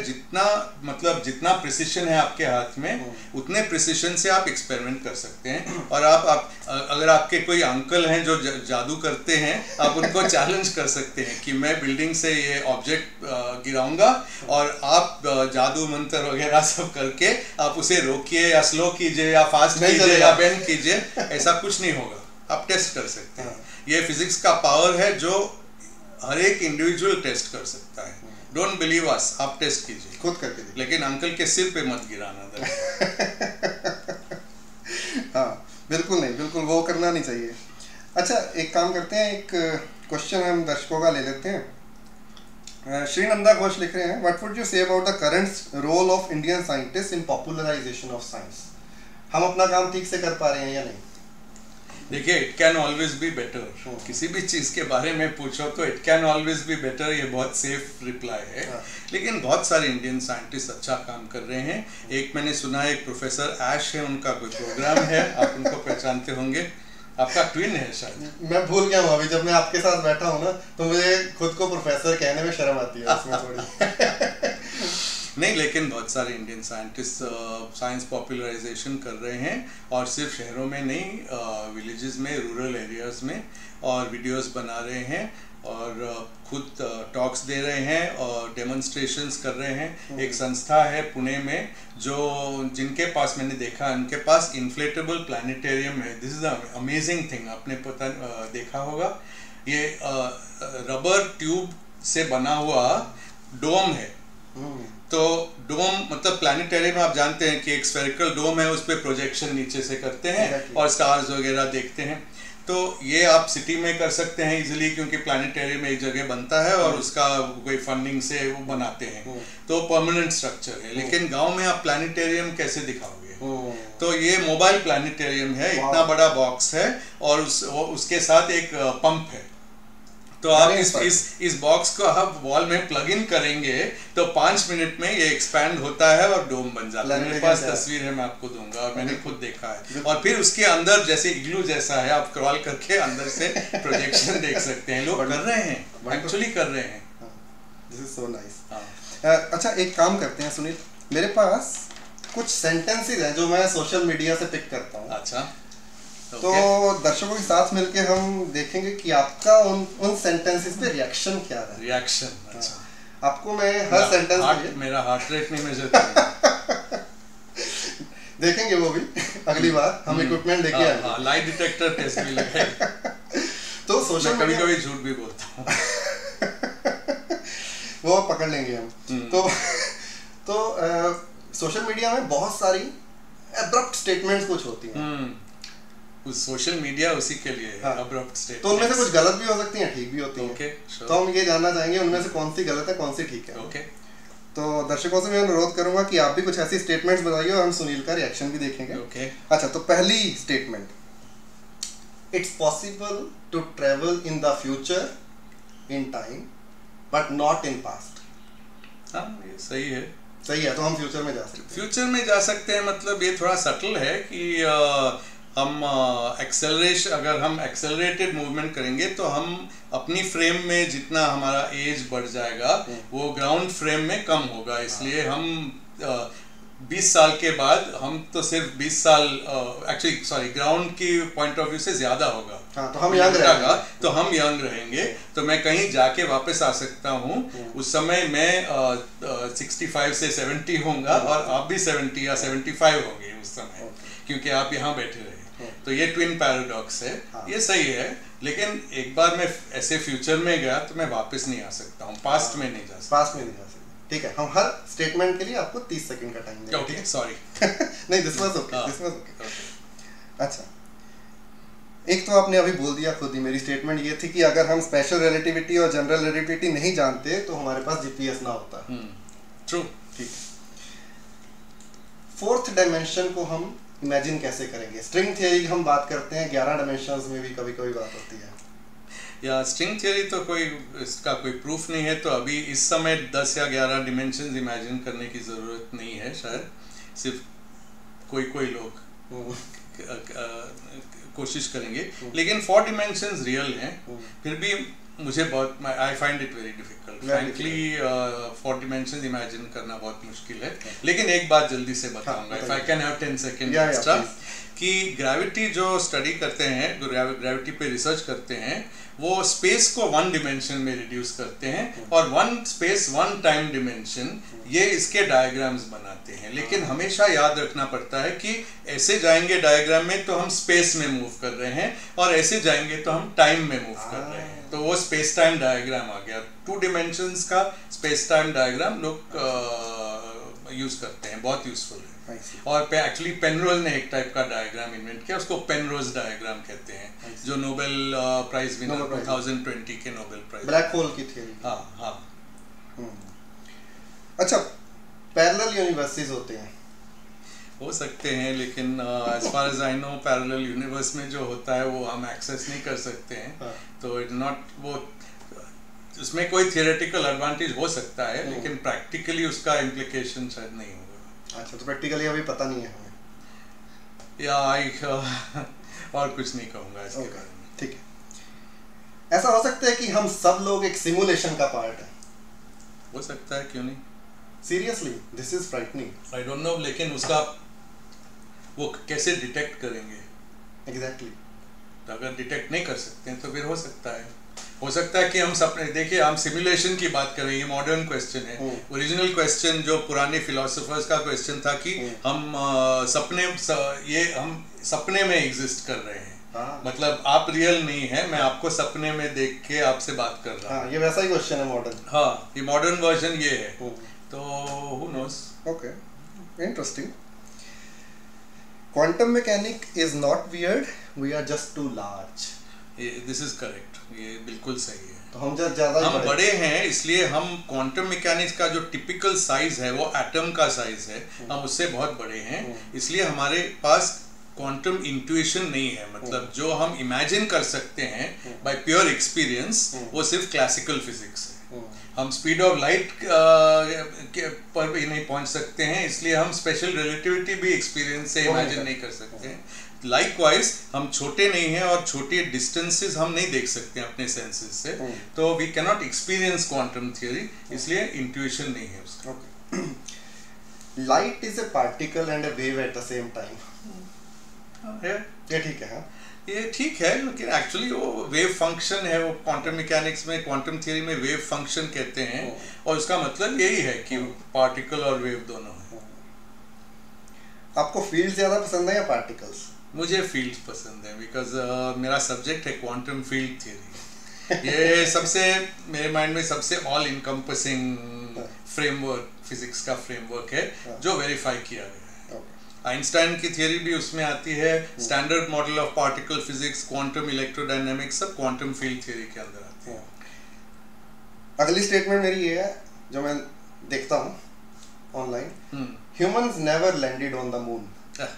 जितना प्रिसिशन है आपके हाथ में, उतने प्रिसिशन से आप एक्सपेरिमेंट कर सकते हैं। और आप अगर आपके कोई अंकल हैं जो जादू करते हैं, आप उनको चैलेंज कर सकते हैं कि मैं बिल्डिंग से ये ऑब्जेक्ट गिराऊंगा और आप जादू मंत्र वगैरह सब करके आप उसे रोकिए या स्लो कीजिए या फास्ट कीजिए या बेंड कीजिए, ऐसा कुछ नहीं होगा। आप टेस्ट कर सकते हैं। ये फिजिक्स का पावर है जो हर एक इंडिविजुअल टेस्ट कर सकता है। डोंट बिलीव अस, आप टेस्ट कीजिए, खुद करके देखिए, लेकिन अंकल के सिर पे मत गिराना। हाँ बिल्कुल नहीं, बिल्कुल वो करना नहीं चाहिए। अच्छा एक काम करते हैं, एक क्वेश्चन हम दर्शकों का ले लेते हैं। श्रीनंदा घोष लिख रहे हैं, what would you say about the current role of Indian scientist in popularisation of science? हम अपना काम ठीक से कर पा रहे हैं या नहीं? देखिए, it can always be better. किसी भी चीज़ के बारे में पूछो तो it can always be better, ये बहुत सेफ रिप्लाई है। लेकिन बहुत सारे इंडियन साइंटिस्ट अच्छा काम कर रहे हैं। एक मैंने सुना है, एक प्रोफेसर ऐश है, उनका कोई प्रोग्राम है, आप उनको पहचानते होंगे, आपका ट्विन है शायद। मैं भूल गया हूँ अभी, जब मैं आपके साथ बैठा हूँ ना तो मुझे खुद को प्रोफेसर कहने में शर्म आती है उसमें थोड़ी। नहीं, लेकिन बहुत सारे इंडियन साइंटिस्ट साइंस पॉपुलराइजेशन कर रहे हैं, और सिर्फ शहरों में नहीं, विलेजेस में, रूरल एरियाज़ में, और वीडियोस बना रहे हैं और खुद टॉक्स दे रहे हैं और डेमोन्स्ट्रेशंस कर रहे हैं। एक संस्था है पुणे में जिनके पास मैंने देखा, उनके पास इन्फ्लेटेबल प्लानिटेरियम है। This is the amazing thing, आपने देखा होगा, ये रबर ट्यूब से बना हुआ डोम है। तो डोम मतलब प्लैनेटेरियम आप जानते हैं कि एक स्फेरिकल डोम है, उस पर प्रोजेक्शन नीचे से करते हैं और स्टार्स वगैरह देखते हैं। तो ये आप सिटी में कर सकते हैं इजीली, क्योंकि प्लैनेटेरियम एक जगह बनता है और उसका कोई फंडिंग से वो बनाते हैं, तो परमानेंट स्ट्रक्चर है। लेकिन गांव में आप प्लैनेटेरियम कैसे दिखाओगे? तो ये मोबाइल प्लैनेटेरियम है, इतना बड़ा बॉक्स है और उसके साथ एक पंप है। तो आप इस बॉक्स को आप वॉल में प्लग इन करेंगे तो 5 मिनट में ये एक्सपैंड होता है और डोम बन जाता है। मेरे पास तस्वीर है, मैं आपको दूंगा, और मैंने खुद देखा है। और फिर उसके अंदर जैसे इग्लू जैसा है, आप क्रॉल करके अंदर से प्रोजेक्शन देख सकते हैं। लोग कर रहे हैं, एक्चुअली कर रहे हैं। This is so nice. अच्छा, एक काम करते हैं सुनील, मेरे पास कुछ सेंटेंसेस हैं जो मैं सोशल मीडिया से पिक करता हूँ। अच्छा, तो दर्शकों के साथ मिलके हम देखेंगे कि आपका उन सेंटेंसेस पे रिएक्शन क्या है। रिएक्शन, अच्छा। आपको मैं हर सेंटेंस मेरा हार्ट रेट नहीं मेजर करूंगा। देखेंगे वो भी अगली बार, हम इक्विपमेंट लेके आएंगे। लाई डिटेक्टर टेस्ट भी लगाएंगे। तो सोशल मीडिया कभी झूठ भी बोलता हूँ। वो पकड़ लेंगे हम। तो सोशल मीडिया में बहुत सारी अब्रप्ट स्टेटमेंट्स कुछ होती हैं। सोशल मीडिया उसी के लिए है, अब्रप्ट स्टेटमेंट। तो उनमें से कुछ गलत भी हो सकती हैं, ठीक भी होती हैं। ओके, तो हम ये जानना चाहेंगे उनमें से कौन सी गलत है, कौन सी ठीक है। ओके। तो दर्शकों से मैं अनुरोध करूंगा कि आप भी कुछ ऐसी स्टेटमेंट्स बताइए और हम सुनील का रिएक्शन भी देखेंगे। ओके। अच्छा, तो पहली statement, it's possible to travel in the future in time but not in past. हाँ, ये सही है। सही है, तो हम फ्यूचर में जा सकते हैं। फ्यूचर में जा सकते हैं, मतलब ये थोड़ा सटल है कि हम अगर हम एक्सेलरेटेड मूवमेंट करेंगे तो हम अपनी फ्रेम में जितना हमारा एज बढ़ जाएगा वो ग्राउंड फ्रेम में कम होगा। इसलिए हम 20 साल के बाद, हम तो सिर्फ 20 साल एक्चुअली सॉरी ग्राउंड की पॉइंट ऑफ व्यू से ज़्यादा होगा। तो हम यंग रहेंगे। तो हम यंग रहेंगे, तो मैं कहीं जाके वापस आ सकता हूँ। उस समय मैं 65 से 70 होऊंगा और आप भी 70 या 75 होंगे उस समय, क्योंकि आप यहाँ बैठे रहे। तो ये ट्विन पैराडॉक्स है। ये सही है, लेकिन एक बार मैं ऐसे फ्यूचर में गया तो मैं वापस नहीं आ सकता हूँ, पास्ट में नहीं जा सकता। पास्ट में नहीं जा सकता, ठीक है। हम हर स्टेटमेंट के लिए आपको 30 सेकंड का टाइम देंगे। Okay, sorry. नहीं, this was okay, this was okay. अच्छा, एक तो आपने अभी बोल दिया खुद ही, मेरी स्टेटमेंट ये थी कि अगर हम स्पेशल रिलेटिविटी और जनरल रिलेटिविटी नहीं जानते तो हमारे पास जीपीएस ना होता। ट्रू, ठीक है। फोर्थ डायमेंशन को हम इमेजिन कैसे करेंगे? स्ट्रिंग थ्योरी हम बात करते हैं, 11 डायमेंशंस में भी कभी कभी बात होती है। या स्ट्रिंग थ्योरी तो इसका कोई प्रूफ नहीं है, तो अभी इस समय 10 या 11 डिमेंशंस इमेजिन करने की ज़रूरत नहीं है। शायद सिर्फ कोई लोग कोशिश करेंगे, लेकिन 4 डिमेंशंस रियल हैं। फिर भी मुझे बहुत, I find it very difficult frankly. 4 dimensions imagine करना बहुत मुश्किल है। लेकिन एक बात जल्दी से बताऊंगा, if I can have 10 second extra, कि ग्रेविटी जो स्टडी करते हैं, ग्रेविटी पे रिसर्च करते हैं, वो स्पेस को 1 डिमेंशन में रिड्यूस करते हैं और 1 स्पेस 1 टाइम डिमेंशन, ये इसके डायग्राम्स बनाते हैं। लेकिन हमेशा याद रखना पड़ता है कि ऐसे जाएंगे डायग्राम में तो हम स्पेस में मूव कर रहे हैं, और ऐसे जाएंगे तो हम टाइम में मूव कर रहे हैं। तो वो स्पेस टाइम डायग्राम आ गया। 2 डिमेंशंस का स्पेस टाइम डायग्राम लोग यूज करते हैं, बहुत यूजफुल है। और एक्चुअली पेनरोज ने एक टाइप का डायग्राम इन्वेंट किया, उसको पेनरोज डायग्राम कहते हैं, जो नोबेल प्राइज विनर 2020 के नोबेल प्राइज, ब्लैक होल की थ्योरी। हाँ। अच्छा, पैरेलल यूनिवर्सेस होते हैं? हो सकते हैं, लेकिन as far as I know parallel universe में जो होता है वो हम एक्सेस नहीं कर सकते हैं। तो इट नॉट, वो उसमें कोई थियोरेटिकल एडवांटेज हो सकता है, लेकिन प्रैक्टिकली उसका इम्प्लीकेशन शायद नहीं होगा। अच्छा, तो प्रैक्टिकली अभी पता नहीं है हमें। या और कुछ नहीं कहूँगा इसके बारे में। ठीक है। ऐसा हो सकता है कि हम सब लोग एक सिमुलेशन का पार्ट है? हो सकता है, क्यों नहीं। Seriously, this is frightening. I don't know, लेकिन उसका वो कैसे डिटेक्ट करेंगे? एग्जैक्टली। तो अगर डिटेक्ट नहीं कर सकते हैं तो फिर हो सकता है कि हम सपने, देखिए हम सिमुलेशन की बात कर रहे हैं, ये मॉडर्न क्वेश्चन है। ओरिजिनल क्वेश्चन जो पुराने फिलोसोफर्स का क्वेश्चन था कि हम सपने में एग्जिस्ट कर रहे हैं। मतलब आप रियल नहीं है, मैं आपको सपने में देख के आपसे बात कर रहा हूँ। ये वैसा ही क्वेश्चन है मॉडर्न। हाँ, ये मॉडर्न वर्जन ये है। तो who knows? Okay, interesting. Quantum mechanics is not weird. We are just too large. This is correct. ये बिल्कुल सही है। तो हम बड़े हैं, इसलिए हम क्वांटम मैकेनिक्स का जो टिपिकल साइज है वो एटम का साइज है, हम उससे बहुत बड़े हैं, इसलिए हमारे पास क्वांटम इंट्यूशन नहीं है। मतलब जो हम इमेजिन कर सकते हैं बाय प्योर एक्सपीरियंस वो सिर्फ क्लासिकल फिजिक्स है। हम स्पीड ऑफ लाइट पर भी नहीं पहुंच सकते हैं, इसलिए हम स्पेशल रिलेटिविटी भी एक्सपीरियंस से इमेजिन नहीं कर सकते हैं। लाइकवाइज हम छोटे नहीं हैं और छोटे डिस्टेंसेस हम नहीं देख सकते हैं अपने सेंसेस से, तो we can not experience quantum theory, इसलिए इंट्यूशन नहीं है उसका। Light is a particle and a wave at the same time. ये ठीक है। ये ठीक है, लेकिन एक्चुअली वो वेव फंक्शन है, वो क्वांटम मैकेनिक्स में, क्वांटम थ्योरी में वेव फंक्शन कहते हैं, और उसका मतलब यही है कि पार्टिकल और वेव दोनों है। आपको फील्ड ज्यादा पसंद है या पार्टिकल्स? मुझे फील्ड पसंद है, बिकॉज मेरा सब्जेक्ट है क्वांटम फील्ड थ्योरी। ये सबसे मेरे माइंड में सबसे ऑल इनकम्पसिंग फ्रेमवर्क, फिजिक्स का फ्रेमवर्क है जो वेरीफाई किया गया है। आइंस्टाइन की थ्योरी भी उसमें आती है, standard model of particle physics, quantum electrodynamics, सब क्वांटम फील्ड थ्योरी के अंदर आती है। अगली स्टेटमेंट मेरी ये है जो मैं देखता हूँ online, humans never landed on the moon.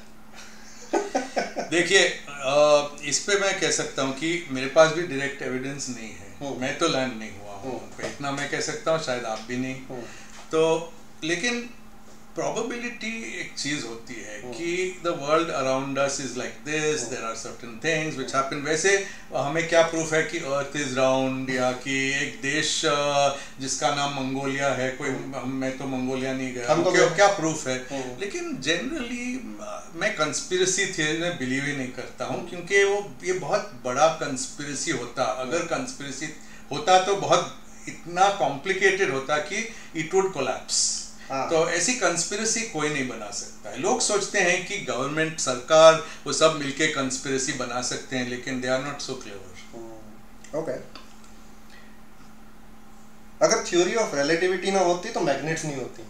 देखिए, इस पे मैं कह सकता हूँ कि मेरे पास भी डायरेक्ट एविडेंस नहीं है, मैं तो लैंड नहीं हुआ हूँ, इतना मैं कह सकता हूँ, शायद आप भी नहीं। तो लेकिन प्रोबेबिलिटी एक चीज होती है कि the world around us is like this, there are certain things which happen. वैसे हमें क्या प्रूफ है कि अर्थ इज राउंड, या कि एक देश जिसका नाम मंगोलिया है, कोई मैं तो मंगोलिया नहीं गया, तो क्या प्रूफ है? लेकिन जनरली मैं कंस्पिरेसी थियरी में बिलीव ही नहीं करता हूँ, क्योंकि वो ये बहुत बड़ा कंस्पिरेसी होता, अगर कंस्पिरेसी होता तो बहुत इतना कॉम्प्लिकेटेड होता कि इट वुड कोलैप्स। तो ऐसी कंस्पिरेसी कोई नहीं बना सकता है। लोग सोचते हैं कि गवर्नमेंट, सरकार, वो सब मिलके कंस्पिरेसी बना सकते हैं, लेकिन they are not so clever. Okay, अगर थ्योरी ऑफ रिलेटिविटी ना होती तो मैग्नेट्स नहीं होती।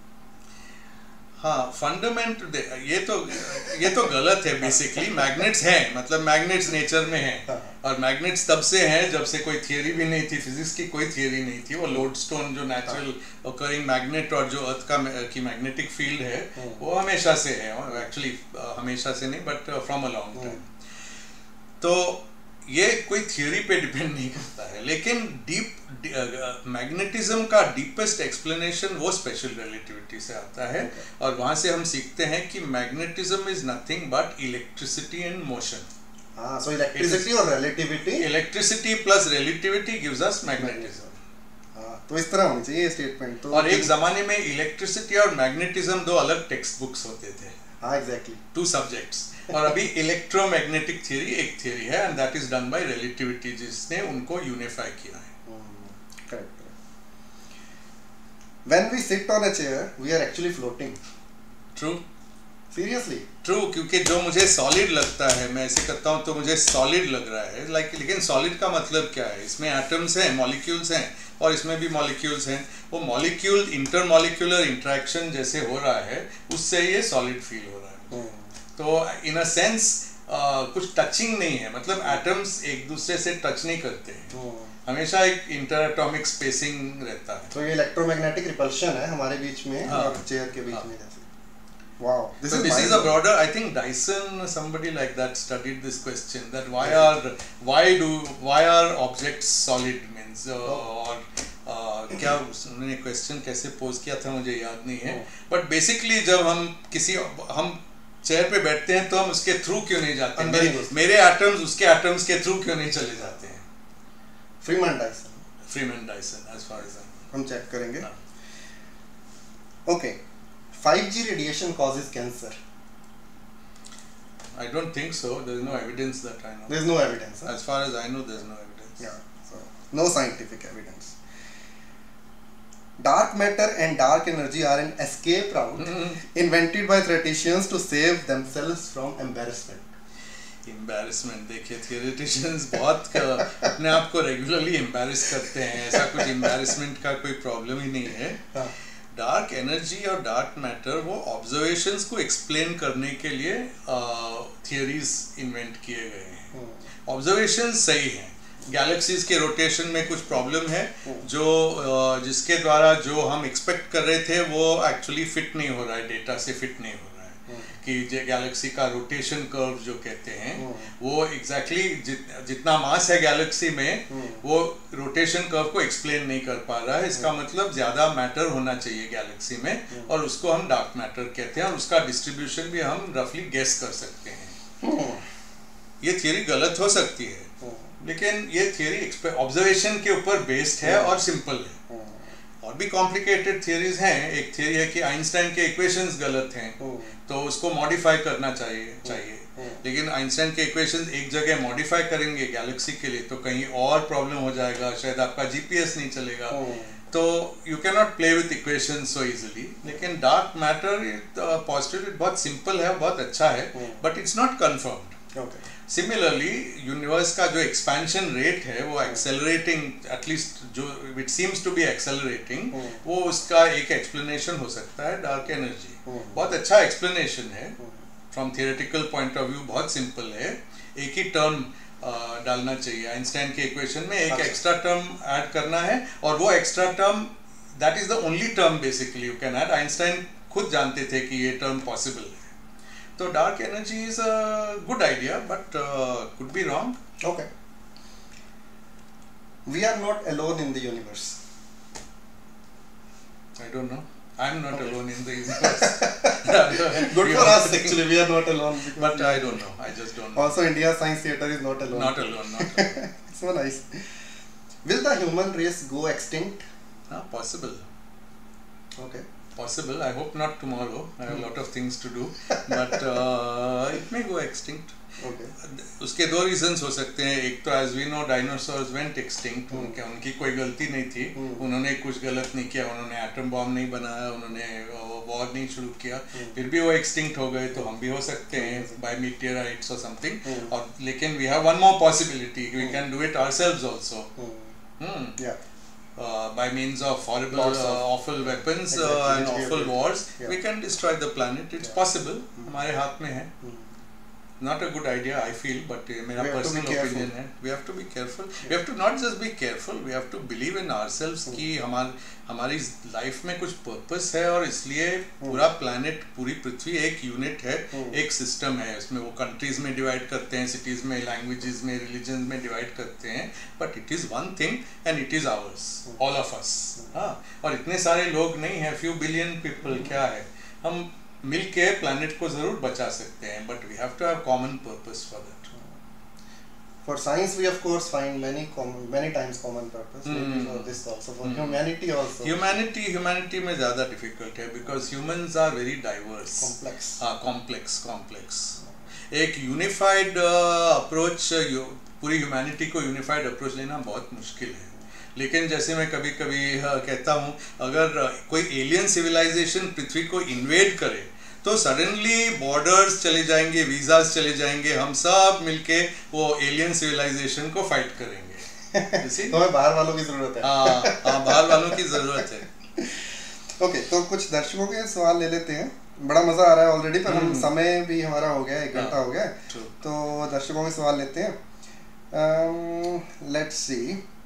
हाँ, फंडामेंट ये तो गलत है। बेसिकली मैग्नेट्स हैं, मतलब मैग्नेट्स नेचर में हैं, और मैग्नेट्स तब से हैं जब से कोई थियरी भी नहीं थी, फिजिक्स की कोई थियरी नहीं थी। वो लोडस्टोन जो नेचुरल ऑकरिंग मैग्नेट और जो अर्थ की मैग्नेटिक फील्ड है वो हमेशा से है, एक्चुअली हमेशा से नहीं, but from a long time. तो ये कोई थियरी पे डिपेंड नहीं करता है, लेकिन मैग्नेटिज्म का डीपेस्ट एक्सप्लेनेशन वो स्पेशल रिलेटिविटी से आता है, और वहां से हम सीखते हैं कि magnetism is nothing but electricity and motion. So electricity और relativity, electricity plus relativity gives us magnetism. तो इस तरह होनी चाहिए स्टेटमेंट। तो और एक जमाने में इलेक्ट्रिसिटी और मैग्नेटिज्म दो अलग टेक्स्ट बुक्स होते थे। हाँ, एग्जैक्टली, टू सब्जेक्ट्स। और अभी इलेक्ट्रोमैग्नेटिक थ्योरी एक थ्योरी है, and that is done by relativity, जिसने उनको यूनिफाई किया है। Correct. When we sit on a chair, we are actually floating. True. Seriously. True, क्योंकि जो मुझे सॉलिड लगता है, मैं ऐसे करता हूँ तो मुझे सॉलिड लग रहा है, लेकिन सॉलिड का मतलब क्या है? इसमें एटम्स हैं, मॉलिक्यूल्स हैं, और इसमें भी मॉलिक्यूल्स हैं। वो मॉलिक्यूल इंटरमॉलिक्यूलर इंटरेक्शन जैसे हो रहा है, उससे ये सॉलिड फील हो रहा है। तो इन अ सेंस कुछ टचिंग नहीं है, मतलब एटम्स एक दूसरे से टच नहीं करते हैं, हमेशा एक इंटर एटॉमिक स्पेसिंग रहता है। तो ये इलेक्ट्रोमैग्नेटिक रिपल्शन है हमारे बीच में और चेयर के बीच में जैसे। Wow, this is a broader. I think Dyson, somebody like that, studied this question, that why are objects solid, means और क्या उन्होंने क्वेश्चन कैसे पोज किया था मुझे याद नहीं है, बट बेसिकली जब हम चेयर पे बैठते हैं तो हम उसके थ्रू क्यों नहीं जाते? मेरे एटम्स उसके एटम्स के थ्रू क्यों नहीं चले जाते हैं? Freeman Dyson, as far as हम चेक करेंगे। Okay, 5G radiation causes cancer. I don't think so. There is no evidence that I know. There is no evidence. As far as I know, there is no evidence. Yeah, so no scientific evidence. Dark matter and dark energy are an escape route invented by theoreticians to save themselves from embarrassment. Embarrassment, देखिए theoreticians बहुत अपने आप को regularly embarrass करते हैं, ऐसा कुछ embarrassment का कोई प्रॉब्लम ही नहीं है। डार्क एनर्जी और डार्क मैटर वो ऑब्जर्वेशंस को एक्सप्लेन करने के लिए थियरीज इन्वेंट किए गए हैं। ऑब्जर्वेशंस सही हैं, गैलेक्सीज के रोटेशन में कुछ प्रॉब्लम है जो जिसके द्वारा जो हम एक्सपेक्ट कर रहे थे वो एक्चुअली फिट नहीं हो रहा है, डेटा से फिट नहीं हो रहा है कि गैलेक्सी का रोटेशन कर्व जो कहते हैं वो एग्जैक्टली जितना मास है गैलेक्सी में वो रोटेशन कर्व को एक्सप्लेन नहीं कर पा रहा है। इसका मतलब ज्यादा मैटर होना चाहिए गैलेक्सी में और उसको हम डार्क मैटर कहते हैं और उसका डिस्ट्रीब्यूशन भी हम रफली गेस कर सकते हैं। ये थियरी गलत हो सकती है लेकिन ये थियरी ऑब्जर्वेशन के ऊपर बेस्ड है और सिंपल है। और भी कॉम्प्लिकेटेड थियरीज हैं। एक थियरी है कि आइंस्टाइन के इक्वेशंस गलत हैं तो उसको मॉडिफाई करना चाहिए लेकिन आइंस्टाइन के इक्वेशंस एक जगह मॉडिफाई करेंगे गैलेक्सी के लिए तो कहीं और प्रॉब्लम हो जाएगा, शायद आपका जीपीएस नहीं चलेगा। तो you can not play with equations so easily. लेकिन डार्क मैटर पॉजिटिव बहुत सिंपल है, बहुत अच्छा है, but it's not confirmed. Similarly universe का जो एक्सपेंशन रेट है वो एक्सेलरेटिंग, एटलीस्ट जो it seems to be accelerating, वो उसका एक एक्सप्लेनेशन हो सकता है डार्क एनर्जी। बहुत अच्छा एक्सप्लेनेशन है from theoretical point of view, बहुत सिंपल है। एक ही टर्म डालना चाहिए आइंस्टाइन के इक्वेशन में, एक एक्स्ट्रा टर्म ऐड करना है और वो extra term that is the only term basically you can add. Einstein खुद जानते थे कि ये टर्म पॉसिबल है। तो dark energy is a good idea but could be wrong. Okay. We are not alone in the universe. I don't know. I'm not alone in the universe. Good for us actually, we are not alone. But I don't know. I just don't know. Also India Science Theatre is not alone. Not alone. So nice. Will the human race go extinct? Possible. Okay. Possible. I hope not tomorrow. I have a lot of things to do. But it may go extinct. Okay. उसके दो reasons हो सकते हैं। एक तो as we know dinosaurs went extinct, उनकी कोई गलती नहीं थी, उन्होंने कुछ गलत नहीं किया, उन्होंने एटम बॉम्ब नहीं बनाया, उन्होंने वॉर नहीं शुरू किया, फिर भी वो एक्सटिंक्ट हो गए। तो हम भी हो सकते हैं बाय मीटियोराइट्स और समथिंग। और लेकिन we have one more possibility, we can do it ourselves also by means of horrible awful weapons and awful wars. We can destroy the planet. It's possible. हमारे हाथ में है। Not a good idea, I feel, but मेरा personal opinion है। We have to be careful. We have to not just be careful. We have to believe in ourselves कि हमारी life में कुछ पर्पस है और इसलिए पूरा प्लैनेट, पूरी पृथ्वी एक यूनिट है, एक सिस्टम है। इसमें वो कंट्रीज में डिवाइड करते हैं, सिटीज में, लैंग्वेजेस में, रिलीजन में डिवाइड करते हैं, but it is one thing and it is ours, all of us. और इतने सारे लोग नहीं हैं, फ्यू बिलियन पीपल, क्या है, हम मिलके प्लैनेट को जरूर बचा सकते हैं, but we have to have common purpose for that. For science we of course find many times common purpose. Maybe for this also, for humanity also. Humanity में ज़्यादा difficult है because humans are very diverse. Complex. एक unified approach, पूरी humanity को unified approach लेना बहुत मुश्किल है। लेकिन जैसे मैं कभी कभी कहता हूँ, अगर कोई एलियन सिविलाइजेशन पृथ्वी को इन्वेड करे तो सडनली बॉर्डर्स चले जाएंगे, वीजास चले जाएंगे, हम सब मिलके वो एलियन सिविलाइजेशन को फाइट करेंगे। तो बाहर वालों की जरूरत है। हाँ, बाहर वालों की जरूरत है। ओके, तो कुछ दर्शकों के सवाल ले लेते हैं। बड़ा मजा आ रहा है ऑलरेडी, पर हम समय भी हमारा हो गया, 1 घंटा हो गया, तो दर्शकों के सवाल लेते हैं। Let's see.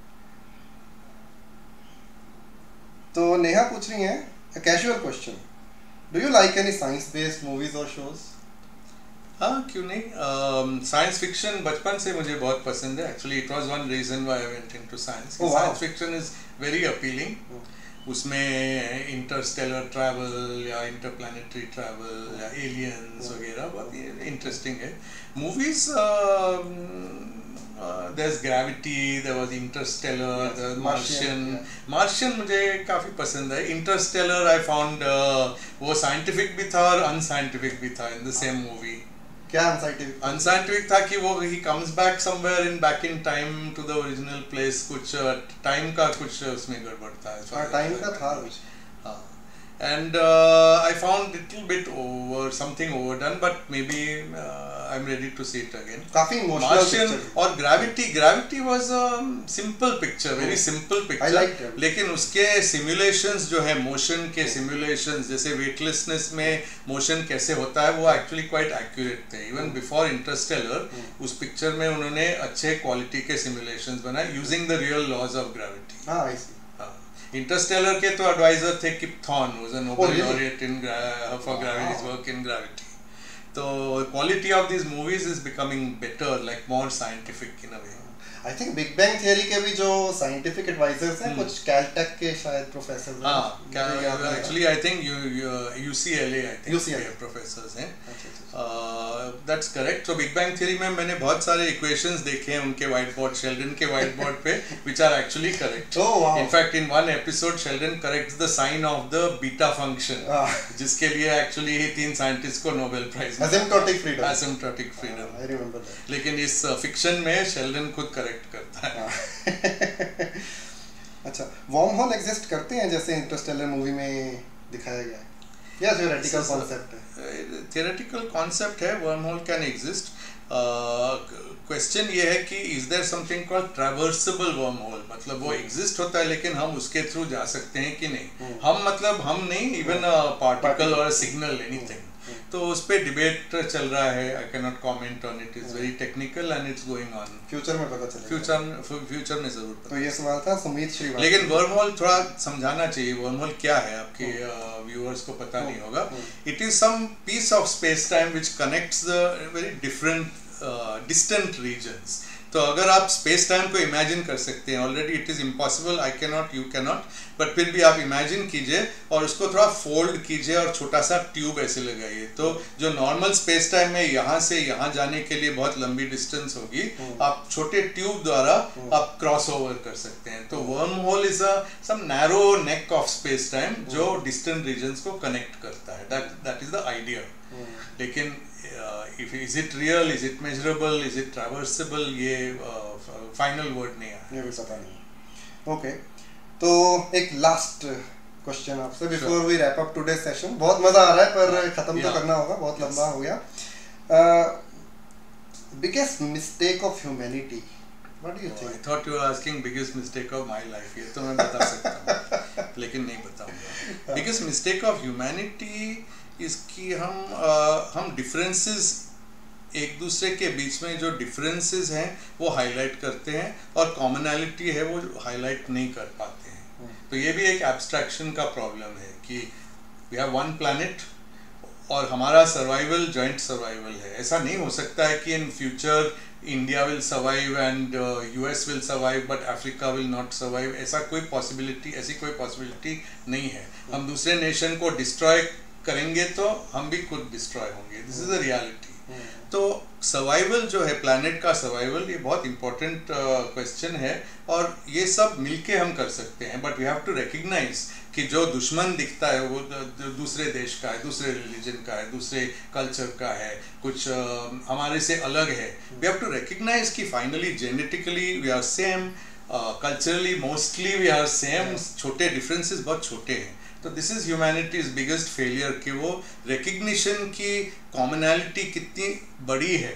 तो नेहा पूछ रही हैं, a casual question, do you like any science based movies or shows? हाँ, क्यों नहीं। साइंस फिक्शन बचपन से मुझे बहुत पसंद है। Actually it was one reason why I went into science. Science fiction is very appealing. उसमें इंटरस्टेलर ट्रैवल या इंटरप्लैनेटरी ट्रैवल या एलियंस वगैरह बहुत इंटरेस्टिंग है। Movies, there's Gravity, there was Interstellar, there was Martian मुझे काफ़ी पसंद है। Interstellar I found वो साइंटिफिक भी था और अनसाइंटिफिक भी था in the same movie। क्या अनसाइंटिफिक? अनसाइंटिफिक था कि वो he comes back somewhere back in time to the original place, कुछ टाइम का कुछ उसमें गड़बड़ था। टाइम का था। हाँ, and I found little bit something overdone, but maybe I'm ready to see it again. काफी इमोशनल Martian और Gravity was a simple picture, very simple picture. I liked it. लेकिन उसके simulations जो है, motion के simulations, जैसे weightlessness में motion कैसे होता है, वो actually quite accurate थे. Even before Interstellar, उस picture में उन्होंने अच्छे quality के simulations बनाए using the real laws of gravity. हाँ, I see. इंटरस्टेलर के तो एडवाइजर थे Kip Thorne, was a Nobel really? Laureate in for gravity's work in gravity. तो quality of this movies is becoming better, like more scientific in a way. I think Big Bang Theory के भी जो scientific advisers हैं कुछ Caltech के शायद professor हैं. हाँ, actually I think UCLA I think के प्रोफेसर्स हैं. That's correct. तो बिग बैंग थ्योरी में मैंने बहुत सारे इक्वेशंस देखे हैं उनके व्हाइट बोर्ड, शेल्डन के व्हाइट बोर्ड पे, which are actually correct. In fact in one episode Sheldon corrects the sign of the beta function, जिसके लिए एक्चुअली 3 साइंटिस्ट को Nobel prize. Asymptotic freedom. I remember that. लेकिन इस फिक्शन में Sheldon खुद correct करता है. अच्छा, वर्म होल एग्जिस्ट करते हैं जैसे इंटरस्टेलर मूवी में दिखाया गया है, या थियोरेटिकल कॉन्सेप्ट है? थियोरेटिकल कॉन्सेप्ट है, wormhole can exist. Question ये है कि is there something called traversable wormhole, मतलब वो एग्जिस्ट होता है लेकिन हम उसके थ्रू जा सकते हैं कि नहीं. हम मतलब हम नहीं, इवन पार्टिकल और सिग्नल, एनीथिंग. तो उस पे डिबेट चल रहा है. I can not comment on it, is very technical and it's going on. Future में पता चलेगा. फ्यूचर में जरूर पता. तो ये सवाल था सुमित श्रीवास्तव. लेकिन वर्म होल थोड़ा समझाना चाहिए. वर्म होल क्या है, आपके व्यूअर्स को पता नहीं होगा. It is some piece of space time which connects the very different distant regions. तो अगर आप स्पेस टाइम को इमेजिन कर सकते हैं, already it is impossible, I can not, you can not, but फिर भी आप इमेजिन कीजिए और उसको थोड़ा फोल्ड कीजिए और छोटा सा ट्यूब ऐसे लगाइए. तो जो नॉर्मल स्पेस टाइम में यहाँ से यहाँ जाने के लिए बहुत लंबी डिस्टेंस होगी, आप छोटे ट्यूब द्वारा आप क्रॉस ओवर कर सकते हैं. तो wormhole is some narrow neck of space time जो डिस्टेंट रीजन्स को कनेक्ट करता है. That is the idea. लेकिन is it real, is it measurable, is it traversable, ये फाइनल वर्ड नहीं है, ये भी पता नहीं. ओके, तो एक लास्ट क्वेश्चन आपसे before we wrap up today session. बहुत मजा आ रहा है पर खत्म तो करना होगा, बहुत लंबा हो गया. Biggest mistake of humanity, what do you think? I thought you were asking biggest mistake of my life. ये तो मैं बता सकता हूँ लेकिन नहीं बताऊंगा. बिगेस्ट मिस्टेक ऑफ ह्यूमैनिटी इसकी हम डिफरेंसेस, एक दूसरे के बीच में जो डिफरेंसेस हैं वो हाईलाइट करते हैं और कॉमनैलिटी है वो हाईलाइट नहीं कर पाते हैं. तो ये भी एक एब्स्ट्रैक्शन का प्रॉब्लम है कि वी हैव वन प्लैनेट और हमारा सर्वाइवल जॉइंट सर्वाइवल है. ऐसा नहीं हो सकता है कि in future India will survive and US will survive but Africa will not survive. ऐसी कोई पॉसिबिलिटी नहीं है. हम दूसरे नेशन को डिस्ट्रॉय करेंगे तो हम भी खुद डिस्ट्रॉय होंगे. This is the reality. तो सर्वाइवल जो है, प्लैनेट का सर्वाइवल, ये बहुत इंपॉर्टेंट क्वेश्चन है और ये सब मिलके हम कर सकते हैं. But we have to recognise कि जो दुश्मन दिखता है वो दूसरे देश का है, दूसरे रिलीजन का है, दूसरे कल्चर का है, कुछ हमारे से अलग है. वी हैव टू रिकग्नाइज कि finally genetically we are same, culturally mostly we are same. छोटे डिफरेंसेस बहुत छोटे हैं. तो this is humanity's biggest failure कि वो रिकग्निशन की कॉमनैलिटी कितनी बड़ी है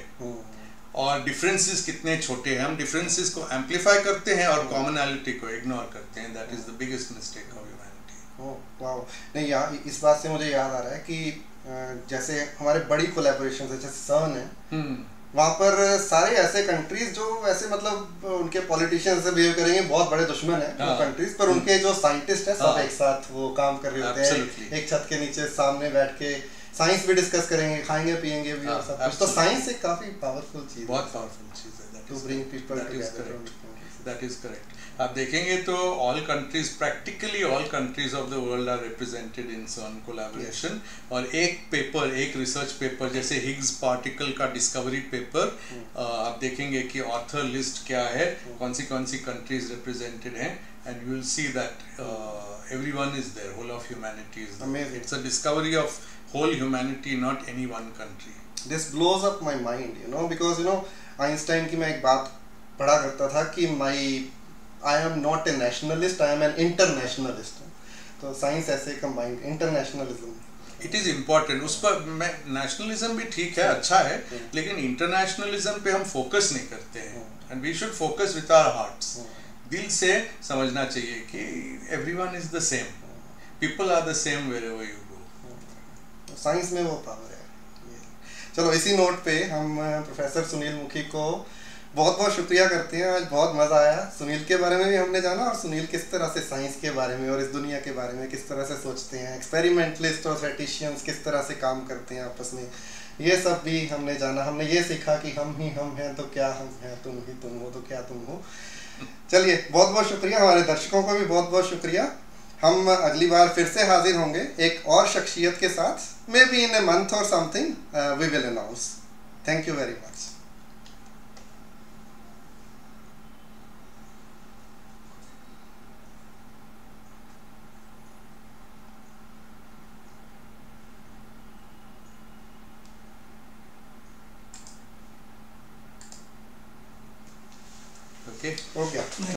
और डिफरेंसेस कितने छोटे हैं. हम डिफरेंसेस को एम्पलीफाई करते हैं और कॉमनैलिटी को इग्नोर करते हैं. That is the biggest mistake of humanity. Wow. नहीं, यहाँ इस बात से मुझे याद आ रहा है कि जैसे हमारे बड़ी कोलैबोरेशन है, जैसे CERN है, वहाँ पर सारे ऐसे कंट्रीज जो वैसे मतलब उनके पॉलिटिशियन से बिहेव करेंगे, बहुत बड़े दुश्मन है वो कंट्रीज, पर उनके जो साइंटिस्ट है सब एक साथ वो काम कर रहे होते हैं, एक छत के नीचे सामने बैठ के साइंस भी डिस्कस करेंगे, खाएंगे पिएंगे भी और सब कुछ. तो साइंस एक काफी पावरफुल चीज है, बहुत पावरफुल चीज है to bring people together. That is correct. आप देखेंगे तो all countries, practically all countries of the world are represented in CERN collaboration. और एक पेपर, एक रिसर्च पेपर जैसे हिग्स पार्टिकल का डिस्कवरी पेपर, आप देखेंगे कि ऑथर लिस्ट क्या है, कौन सी कंट्रीज रिप्रेजेंटेड हैं, and you will see that everyone is there, whole of humanity is there. It's a discovery of whole humanity, not any one country. This blows up my mind, you know, because you know Einstein की मैं एक बात पढ़ा करता था कि I am not a nationalist, I am an internationalist. तो science ऐसे combined, internationalism it is important. उस पर मैं, नेशनलिज्म भी ठीक है, अच्छा है, लेकिन इंटरनेशनलिज्म पे हम फोकस नहीं करते हैं। And we should focus with our hearts. दिल से समझना चाहिए कि everyone is the same, people are the same wherever you go. Science में वो पावर है। चलो इसी नोट पे हम प्रोफेसर सुनील मुखी को बहुत बहुत शुक्रिया करते हैं। आज बहुत मज़ा आया, सुनील के बारे में भी हमने जाना और सुनील किस तरह से साइंस के बारे में और इस दुनिया के बारे में किस तरह से सोचते हैं, एक्सपेरिमेंटलिस्ट और थेटिशियंस किस तरह से काम करते हैं आपस में, ये सब भी हमने जाना। हमने ये सीखा कि हम ही हम हैं तो क्या हम हैं, तुम ही तुम हो तो क्या तुम हो। चलिए बहुत बहुत शुक्रिया, हमारे दर्शकों को भी बहुत बहुत शुक्रिया। हम अगली बार फिर से हाजिर होंगे एक और शख्सियत के साथ, maybe in a month और something we will announce. Thank you very much. Okay, हो गया।